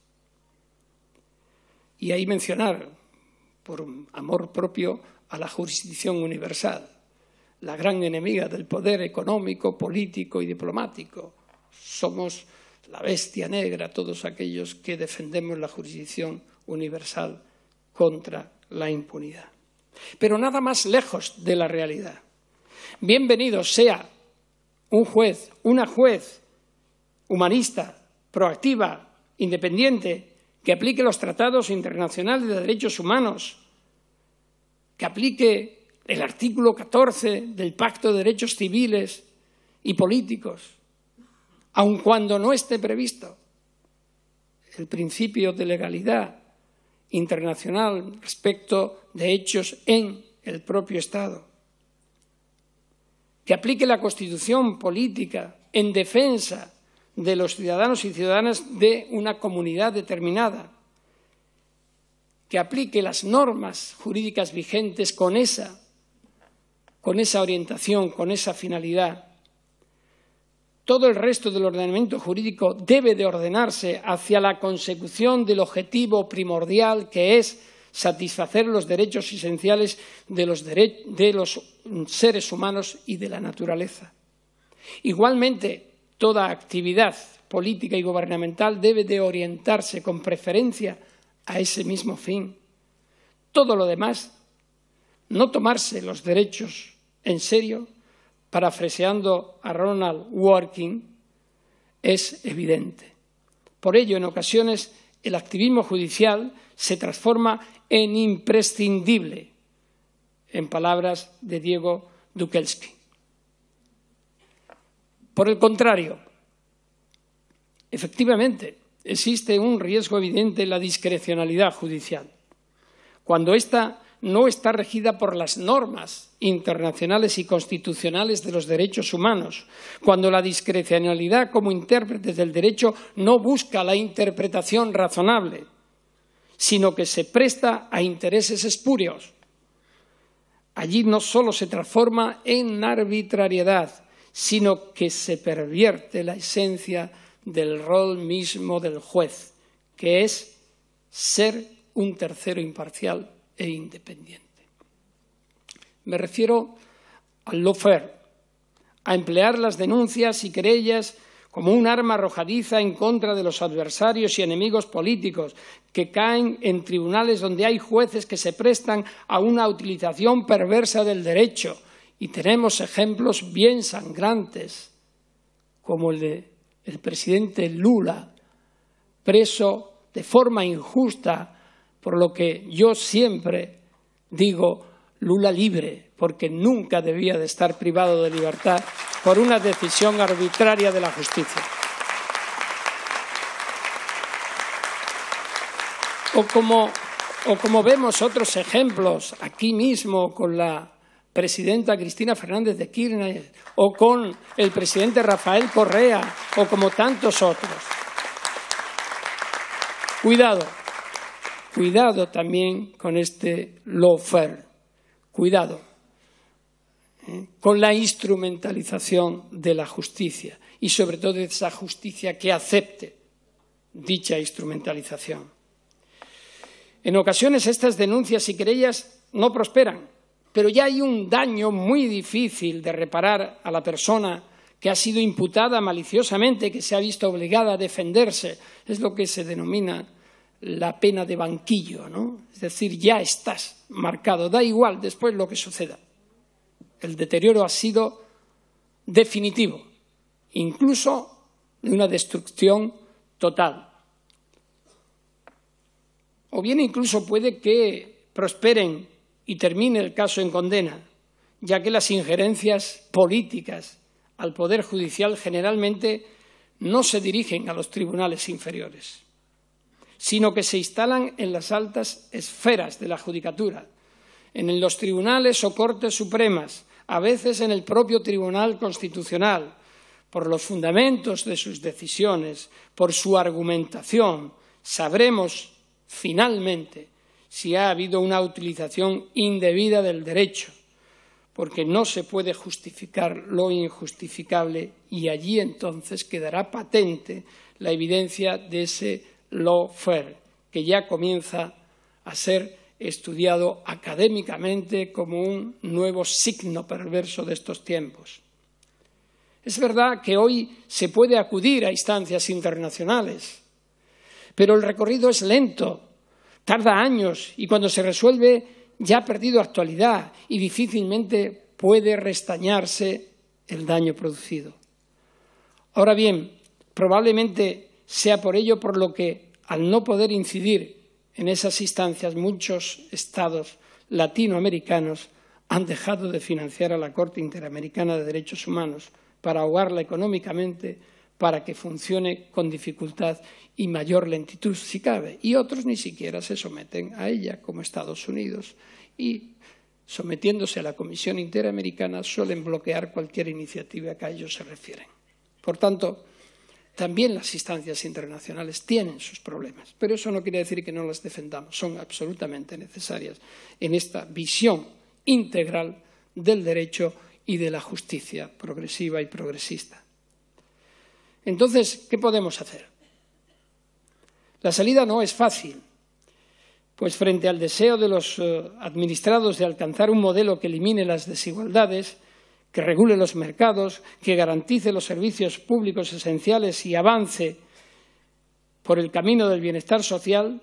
Y ahí mencionar, por amor propio, a la jurisdicción universal, la gran enemiga del poder económico, político y diplomático. Somos la bestia negra, todos aquellos que defendemos la jurisdicción universal contra la impunidad. Pero nada más lejos de la realidad. Bienvenido sea un juez, una juez humanista, proactiva, independiente, que aplique los tratados internacionales de derechos humanos, que aplique el artículo 14 del Pacto de Derechos Civiles y Políticos, aun cuando no esté previsto el principio de legalidad internacional respecto de hechos en el propio Estado, que aplique la Constitución política en defensa de los ciudadanos y ciudadanas de una comunidad determinada, que aplique las normas jurídicas vigentes con esa orientación, con esa finalidad. Todo el resto del ordenamiento jurídico debe de ordenarse hacia la consecución del objetivo primordial, que es satisfacer los derechos esenciales de los seres humanos y de la naturaleza. Igualmente, toda actividad política y gubernamental debe de orientarse con preferencia a ese mismo fin. Todo lo demás, no tomarse los derechos en serio, parafraseando a Ronald Dworkin, es evidente. Por ello, en ocasiones, el activismo judicial se transforma en imprescindible, en palabras de Diego Dukelski. Por el contrario, efectivamente, existe un riesgo evidente en la discrecionalidad judicial, cuando ésta no está regida por las normas internacionales y constitucionales de los derechos humanos, cuando la discrecionalidad como intérprete del derecho no busca la interpretación razonable, sino que se presta a intereses espurios. Allí no solo se transforma en arbitrariedad, sino que se pervierte la esencia del rol mismo del juez, que es ser un tercero imparcial e independiente. Me refiero al lawfare, a emplear las denuncias y querellas como un arma arrojadiza en contra de los adversarios y enemigos políticos que caen en tribunales donde hay jueces que se prestan a una utilización perversa del derecho. Y tenemos ejemplos bien sangrantes, como el del presidente Lula, preso de forma injusta, por lo que yo siempre digo Lula libre, porque nunca debía de estar privado de libertad por una decisión arbitraria de la justicia. O como vemos otros ejemplos aquí mismo con la presidenta Cristina Fernández de Kirchner o con el presidente Rafael Correa o como tantos otros. Cuidado también con este lawfare, cuidado con la instrumentalización de la justicia y sobre todo de esa justicia que acepte dicha instrumentalización. En ocasiones estas denuncias y querellas no prosperan, pero ya hay un daño muy difícil de reparar a la persona que ha sido imputada maliciosamente, que se ha visto obligada a defenderse. Es lo que se denomina la pena de banquillo, ¿no? Es decir, ya estás marcado, da igual después lo que suceda. El deterioro ha sido definitivo, incluso de una destrucción total. O bien incluso puede que prosperen y termine el caso en condena, ya que las injerencias políticas al Poder Judicial generalmente no se dirigen a los tribunales inferiores, sino que se instalan en las altas esferas de la judicatura, en los tribunales o cortes supremas, a veces en el propio Tribunal Constitucional, por los fundamentos de sus decisiones, por su argumentación. Sabremos finalmente si ha habido una utilización indebida del derecho, porque no se puede justificar lo injustificable y allí entonces quedará patente la evidencia de ese lawfare, que ya comienza a ser estudiado académicamente como un nuevo signo perverso de estos tiempos. Es verdad que hoy se puede acudir a instancias internacionales, pero el recorrido es lento, tarda años y cuando se resuelve ya ha perdido actualidad y difícilmente puede restañarse el daño producido. Ahora bien, probablemente sea por ello por lo que, al no poder incidir en esas instancias, muchos estados latinoamericanos han dejado de financiar a la Corte Interamericana de Derechos Humanos para ahogarla económicamente, para que funcione con dificultad y mayor lentitud, si cabe. Y otros ni siquiera se someten a ella, como Estados Unidos. Y, sometiéndose a la Comisión Interamericana, suelen bloquear cualquier iniciativa que a ellos se refieren. Por tanto, también las instancias internacionales tienen sus problemas, pero eso no quiere decir que no las defendamos. Son absolutamente necesarias en esta visión integral del derecho y de la justicia progresiva y progresista. Entonces, ¿qué podemos hacer? La salida no es fácil, pues frente al deseo de los administrados de alcanzar un modelo que elimine las desigualdades, que regule los mercados, que garantice los servicios públicos esenciales y avance por el camino del bienestar social,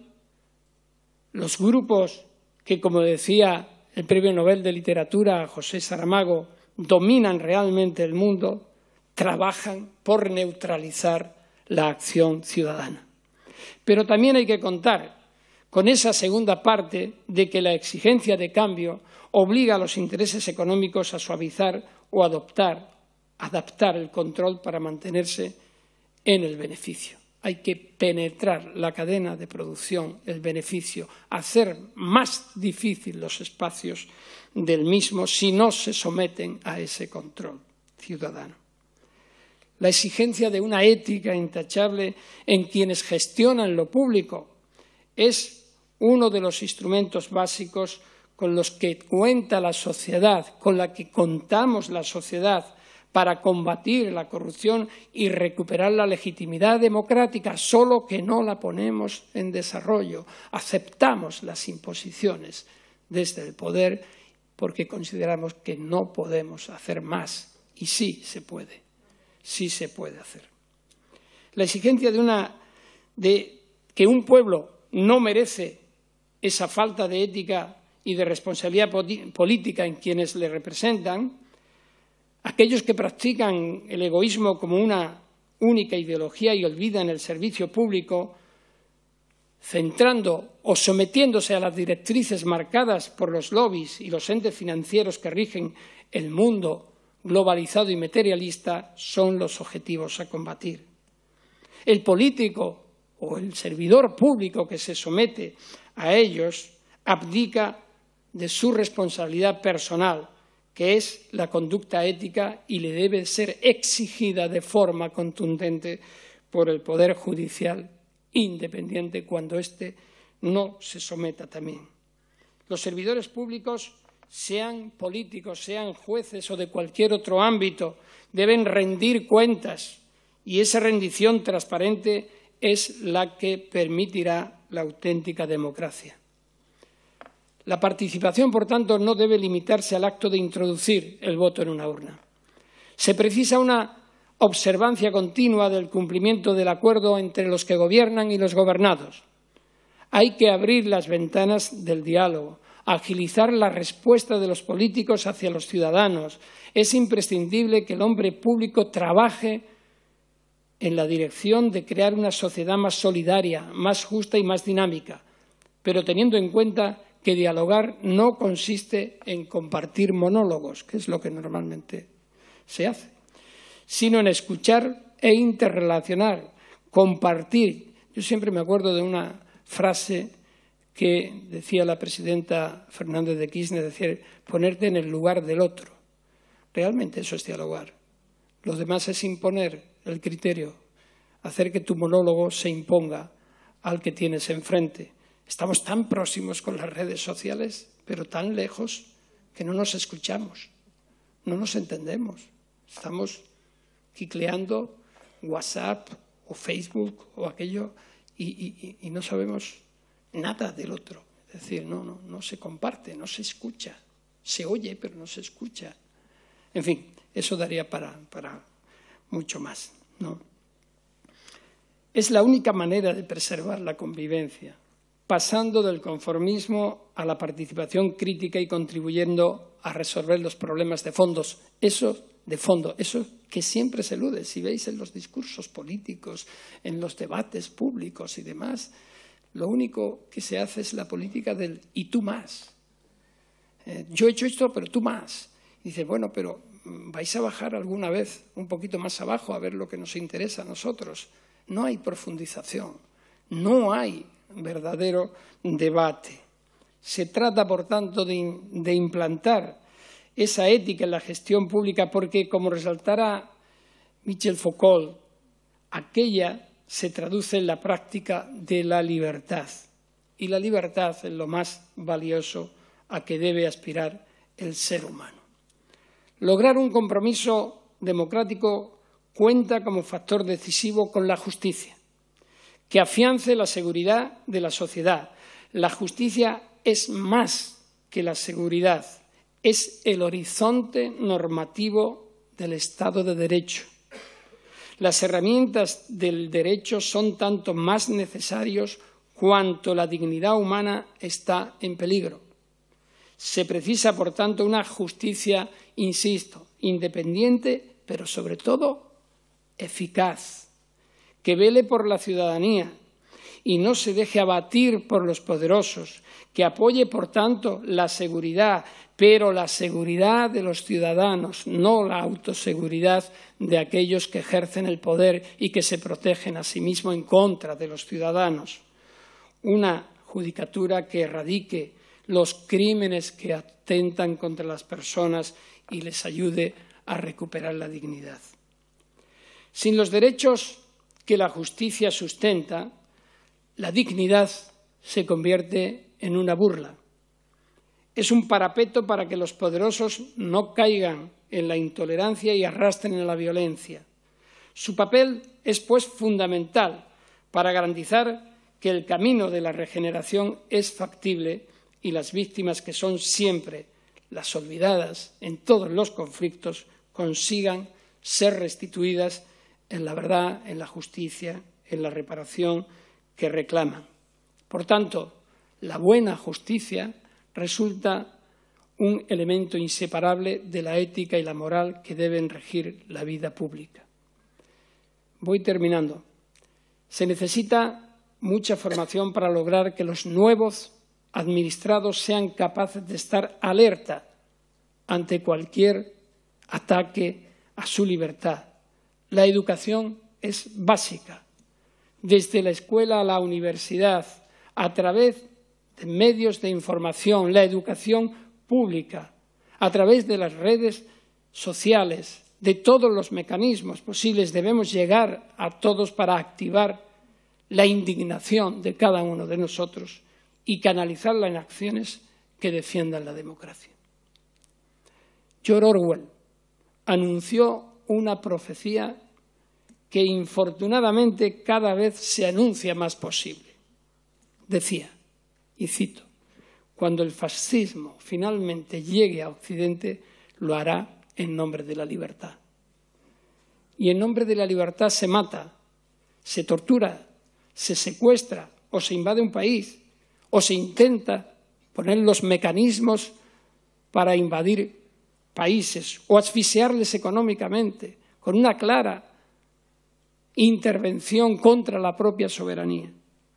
los grupos que, como decía el Premio Nobel de Literatura José Saramago, dominan realmente el mundo, trabajan por neutralizar la acción ciudadana. Pero también hay que contar con esa segunda parte de que la exigencia de cambio obliga a los intereses económicos a suavizar o adaptar el control para mantenerse en el beneficio. Hay que penetrar la cadena de producción, el beneficio, hacer más difícil los espacios del mismo si no se someten a ese control ciudadano. La exigencia de una ética intachable en quienes gestionan lo público es uno de los instrumentos básicos con los que cuenta la sociedad, con la que contamos la sociedad para combatir la corrupción y recuperar la legitimidad democrática, solo que no la ponemos en desarrollo. Aceptamos las imposiciones desde el poder porque consideramos que no podemos hacer más. Y sí se puede hacer. La exigencia de que un pueblo no merece esa falta de ética y de responsabilidad política en quienes le representan, aquellos que practican el egoísmo como una única ideología y olvidan el servicio público, centrando o sometiéndose a las directrices marcadas por los lobbies y los entes financieros que rigen el mundo globalizado y materialista, son los objetivos a combatir. El político o el servidor público que se somete a ellos abdica de su responsabilidad personal, que es la conducta ética, y le debe ser exigida de forma contundente por el Poder Judicial independiente cuando éste no se someta también. Los servidores públicos, sean políticos, sean jueces o de cualquier otro ámbito, deben rendir cuentas, y esa rendición transparente es la que permitirá la auténtica democracia. La participación, por tanto, no debe limitarse al acto de introducir el voto en una urna. Se precisa una observancia continua del cumplimiento del acuerdo entre los que gobiernan y los gobernados. Hay que abrir las ventanas del diálogo, agilizar la respuesta de los políticos hacia los ciudadanos. Es imprescindible que el hombre público trabaje en la dirección de crear una sociedad más solidaria, más justa y más dinámica, pero teniendo en cuenta que dialogar no consiste en compartir monólogos, que es lo que normalmente se hace, sino en escuchar e interrelacionar, compartir. Yo siempre me acuerdo de una frase que decía la presidenta Fernández de Kirchner, decir, ponerte en el lugar del otro. Realmente eso es dialogar. Lo demás es imponer el criterio, hacer que tu monólogo se imponga al que tienes enfrente. Estamos tan próximos con las redes sociales, pero tan lejos que no nos escuchamos, no nos entendemos. Estamos quicleando WhatsApp o Facebook o aquello y no sabemos nada del otro. Es decir, no se comparte, no se escucha. Se oye, pero no se escucha. En fin, eso daría para mucho más, ¿no? Es la única manera de preservar la convivencia, pasando del conformismo a la participación crítica y contribuyendo a resolver los problemas de fondo. Eso que siempre se elude. Si veis en los discursos políticos, en los debates públicos y demás, lo único que se hace es la política del «y tú más». Yo he hecho esto, pero tú más. Y dice, bueno, pero ¿vais a bajar alguna vez un poquito más abajo a ver lo que nos interesa a nosotros? No hay profundización, no hay verdadero debate. Se trata, por tanto, de implantar esa ética en la gestión pública porque, como resaltara Michel Foucault, aquella se traduce en la práctica de la libertad. Y la libertad es lo más valioso a que debe aspirar el ser humano. Lograr un compromiso democrático cuenta como factor decisivo con la justicia, que afiance la seguridad de la sociedad. La justicia es más que la seguridad, es el horizonte normativo del Estado de Derecho. Las herramientas del derecho son tanto más necesarias cuanto la dignidad humana está en peligro. Se precisa, por tanto, una justicia, insisto, independiente, pero sobre todo eficaz, que vele por la ciudadanía y no se deje abatir por los poderosos, que apoye, por tanto, la seguridad, pero la seguridad de los ciudadanos, no la autoseguridad de aquellos que ejercen el poder y que se protegen a sí mismos en contra de los ciudadanos. Una judicatura que erradique los crímenes que atentan contra las personas y les ayude a recuperar la dignidad. Sin los derechos que la justicia sustenta, la dignidad se convierte en una burla. Es un parapeto para que los poderosos no caigan en la intolerancia y arrastren en la violencia. Su papel es, pues, fundamental para garantizar que el camino de la regeneración es factible y las víctimas, que son siempre las olvidadas en todos los conflictos, consigan ser restituidas en la verdad, en la justicia, en la reparación que reclaman. Por tanto, la buena justicia resulta un elemento inseparable de la ética y la moral que deben regir la vida pública. Voy terminando. Se necesita mucha formación para lograr que los nuevos administrados sean capaces de estar alerta ante cualquier ataque a su libertad. La educación es básica, desde la escuela a la universidad, a través de medios de información, la educación pública, a través de las redes sociales, de todos los mecanismos posibles. Debemos llegar a todos para activar la indignación de cada uno de nosotros y canalizarla en acciones que defiendan la democracia. George Orwell anunció una profecía que infortunadamente cada vez se anuncia más posible. Decía, y cito, cuando el fascismo finalmente llegue a Occidente, lo hará en nombre de la libertad. Y en nombre de la libertad se mata, se tortura, se secuestra o se invade un país o se intenta poner los mecanismos para invadir países o asfixiarles económicamente con una clara intervención contra la propia soberanía.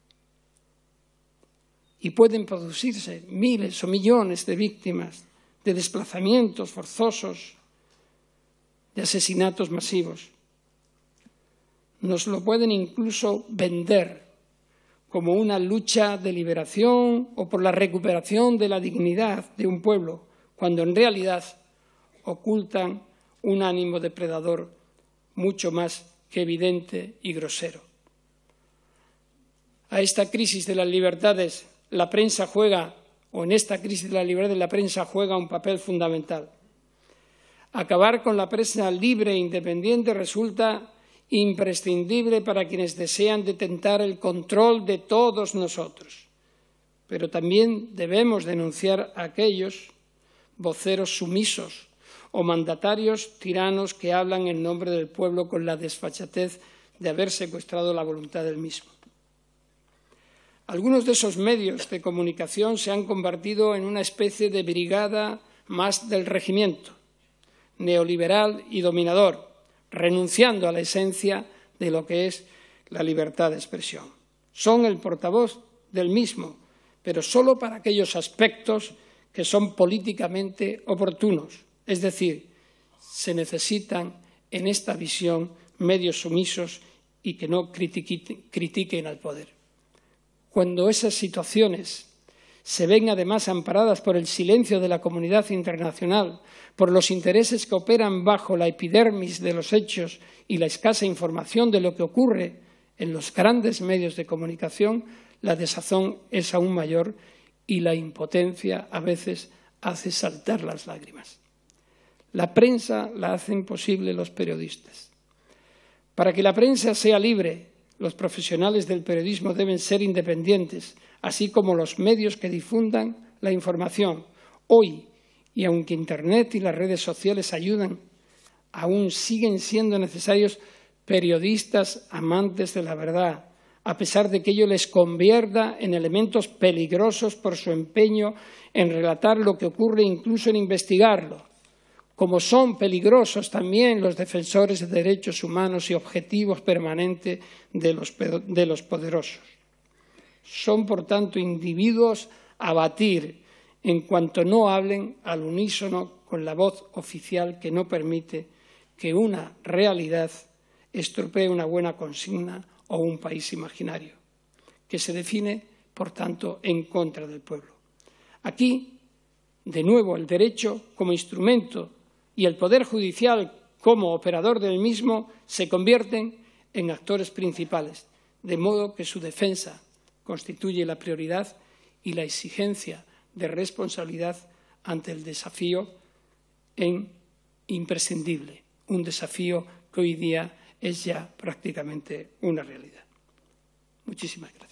Y pueden producirse miles o millones de víctimas de desplazamientos forzosos, de asesinatos masivos. Nos lo pueden incluso vender como una lucha de liberación o por la recuperación de la dignidad de un pueblo, cuando en realidad ocultan un ánimo depredador mucho más que evidente y grosero. A esta crisis de las libertades la prensa juega, o en esta crisis de las libertades la prensa juega un papel fundamental. Acabar con la prensa libre e independiente resulta imprescindible para quienes desean detentar el control de todos nosotros. Pero también debemos denunciar a aquellos voceros sumisos o mandatarios tiranos que hablan en nombre del pueblo con la desfachatez de haber secuestrado la voluntad del mismo. Algunos de esos medios de comunicación se han convertido en una especie de brigada más del regimiento, neoliberal y dominador, renunciando a la esencia de lo que es la libertad de expresión. Son el portavoz del mismo, pero solo para aquellos aspectos que son políticamente oportunos. Es decir, se necesitan en esta visión medios sumisos y que no critiquen al poder. Cuando esas situaciones se ven además amparadas por el silencio de la comunidad internacional, por los intereses que operan bajo la epidermis de los hechos y la escasa información de lo que ocurre en los grandes medios de comunicación, la desazón es aún mayor y la impotencia a veces hace saltar las lágrimas. La prensa la hacen posible los periodistas. Para que la prensa sea libre, los profesionales del periodismo deben ser independientes, así como los medios que difundan la información. Hoy, y aunque Internet y las redes sociales ayudan, aún siguen siendo necesarios periodistas amantes de la verdad, a pesar de que ello les convierta en elementos peligrosos por su empeño en relatar lo que ocurre, incluso en investigarlo, como son peligrosos también los defensores de derechos humanos y objetivos permanentes de los poderosos. Son, por tanto, individuos a batir en cuanto no hablen al unísono con la voz oficial que no permite que una realidad estropee una buena consigna o un país imaginario, que se define, por tanto, en contra del pueblo. Aquí, de nuevo, el derecho como instrumento y el Poder Judicial como operador del mismo se convierten en actores principales, de modo que su defensa constituye la prioridad y la exigencia de responsabilidad ante el desafío en imprescindible, un desafío que hoy día es ya prácticamente una realidad. Muchísimas gracias.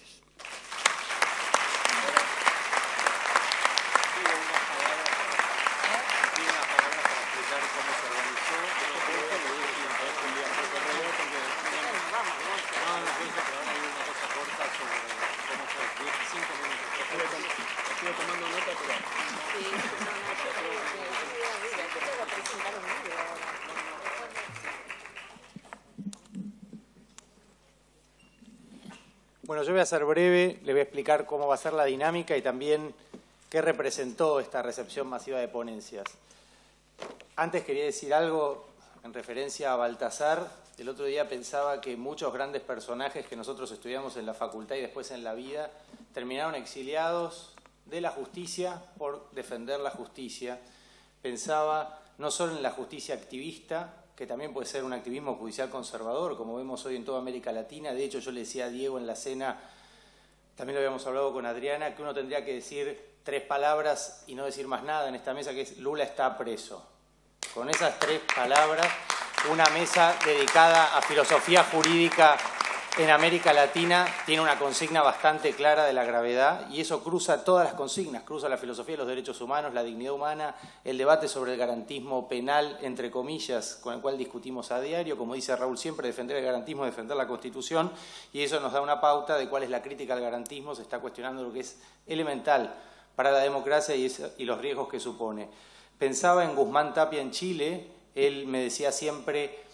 Bueno, yo voy a ser breve, les voy a explicar cómo va a ser la dinámica y también qué representó esta recepción masiva de ponencias. Antes quería decir algo en referencia a Baltasar. El otro día pensaba que muchos grandes personajes que nosotros estudiamos en la facultad y después en la vida terminaron exiliados de la justicia por defender la justicia. Pensaba no solo en la justicia activista, que también puede ser un activismo judicial conservador, como vemos hoy en toda América Latina. De hecho, yo le decía a Diego en la cena, también lo habíamos hablado con Adriana, que uno tendría que decir 3 palabras y no decir más nada en esta mesa, que es Lula está preso. Con esas 3 palabras, una mesa dedicada a filosofía jurídica en América Latina tiene una consigna bastante clara de la gravedad y eso cruza todas las consignas, cruza la filosofía de los derechos humanos, la dignidad humana, el debate sobre el garantismo penal, entre comillas, con el cual discutimos a diario, como dice Raúl siempre, defender el garantismo, defender la Constitución, y eso nos da una pauta de cuál es la crítica al garantismo, se está cuestionando lo que es elemental para la democracia y los riesgos que supone. Pensaba en Guzmán Tapia en Chile, él me decía siempre: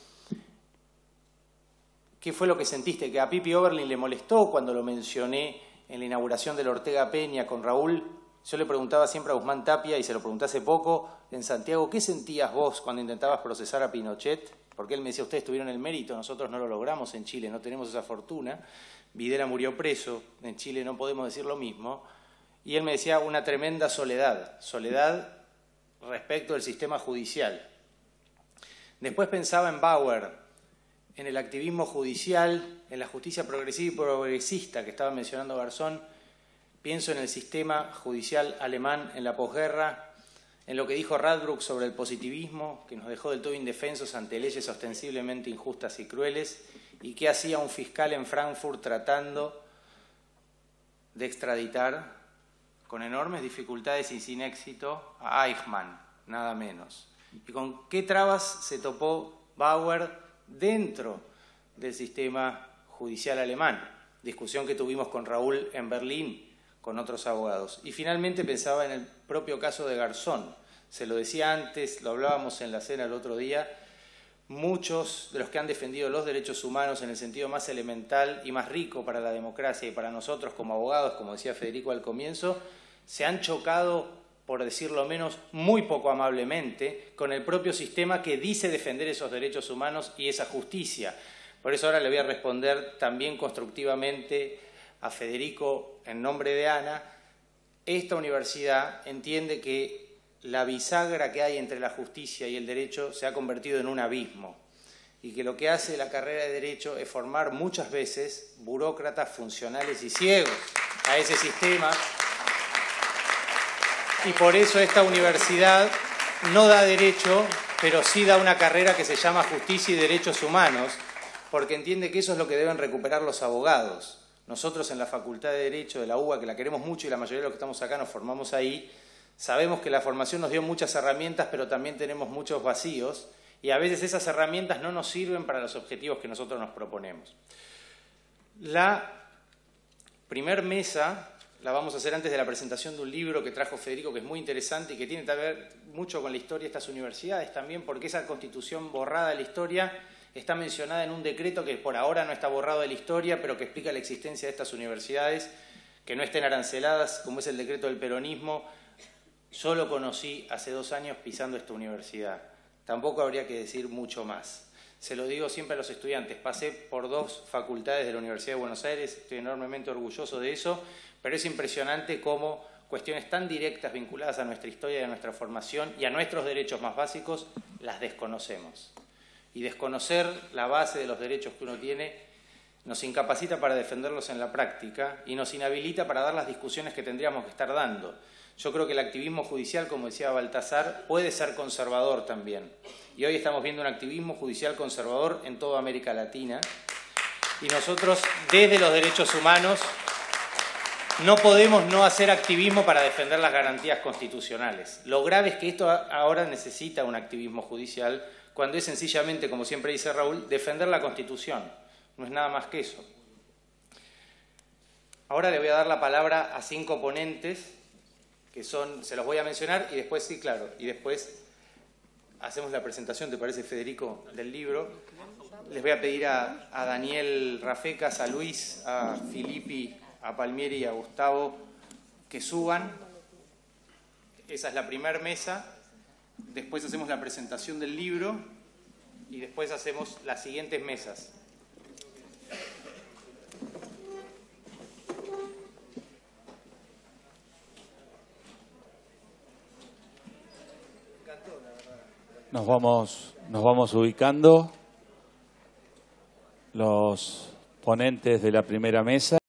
¿qué fue lo que sentiste? Que a Pipi Oberlin le molestó cuando lo mencioné en la inauguración del Ortega Peña con Raúl. Yo le preguntaba siempre a Guzmán Tapia, y se lo pregunté hace poco en Santiago, ¿qué sentías vos cuando intentabas procesar a Pinochet? Porque él me decía, ustedes tuvieron el mérito, nosotros no lo logramos en Chile, no tenemos esa fortuna. Videla murió preso, en Chile no podemos decir lo mismo. Y él me decía una tremenda soledad, soledad respecto del sistema judicial. Después pensaba en Bauer, en el activismo judicial, en la justicia progresiva y progresista que estaba mencionando Garzón. Pienso en el sistema judicial alemán en la posguerra, en lo que dijo Radbruch sobre el positivismo, que nos dejó del todo indefensos ante leyes ostensiblemente injustas y crueles, y qué hacía un fiscal en Frankfurt tratando de extraditar con enormes dificultades y sin éxito a Eichmann, nada menos. ¿Y con qué trabas se topó Bauer dentro del sistema judicial alemán? Discusión que tuvimos con Raúl en Berlín, con otros abogados. Y finalmente pensaba en el propio caso de Garzón. Se lo decía antes, lo hablábamos en la cena el otro día, muchos de los que han defendido los derechos humanos en el sentido más elemental y más rico para la democracia y para nosotros como abogados, como decía Federico al comienzo, se han chocado, por decirlo menos, muy poco amablemente, con el propio sistema que dice defender esos derechos humanos y esa justicia. Por eso ahora le voy a responder también constructivamente a Federico en nombre de Ana. Esta universidad entiende que la bisagra que hay entre la justicia y el derecho se ha convertido en un abismo y que lo que hace la carrera de Derecho es formar muchas veces burócratas funcionales y ciegos a ese sistema. Y por eso esta universidad no da derecho, pero sí da una carrera que se llama Justicia y Derechos Humanos, porque entiende que eso es lo que deben recuperar los abogados. Nosotros en la Facultad de Derecho de la UBA, que la queremos mucho y la mayoría de los que estamos acá nos formamos ahí, sabemos que la formación nos dio muchas herramientas, pero también tenemos muchos vacíos, y a veces esas herramientas no nos sirven para los objetivos que nosotros nos proponemos. La primer mesa la vamos a hacer antes de la presentación de un libro que trajo Federico, que es muy interesante y que tiene que ver mucho con la historia de estas universidades también, porque esa constitución borrada de la historia está mencionada en un decreto que por ahora no está borrado de la historia, pero que explica la existencia de estas universidades. que no estén aranceladas, como es el decreto del peronismo, yo lo conocí hace 2 años pisando esta universidad. Tampoco habría que decir mucho más. Se lo digo siempre a los estudiantes, pasé por 2 facultades de la Universidad de Buenos Aires, estoy enormemente orgulloso de eso, pero es impresionante cómo cuestiones tan directas vinculadas a nuestra historia y a nuestra formación y a nuestros derechos más básicos, las desconocemos. Y desconocer la base de los derechos que uno tiene nos incapacita para defenderlos en la práctica y nos inhabilita para dar las discusiones que tendríamos que estar dando. Yo creo que el activismo judicial, como decía Baltasar, puede ser conservador también. Y hoy estamos viendo un activismo judicial conservador en toda América Latina. Y nosotros, desde los derechos humanos, no podemos no hacer activismo para defender las garantías constitucionales. Lo grave es que esto ahora necesita un activismo judicial, cuando es sencillamente, como siempre dice Raúl, defender la Constitución. No es nada más que eso. Ahora le voy a dar la palabra a 5 ponentes, que son, se los voy a mencionar, y después, sí, claro, y después hacemos la presentación, ¿te parece, Federico?, del libro. Les voy a pedir a Daniel Rafecas, a Luis, a Filippi, a Palmieri y a Gustavo que suban. Esa es la primera mesa. Después hacemos la presentación del libro y después hacemos las siguientes mesas. Nos vamos ubicando los ponentes de la primera mesa.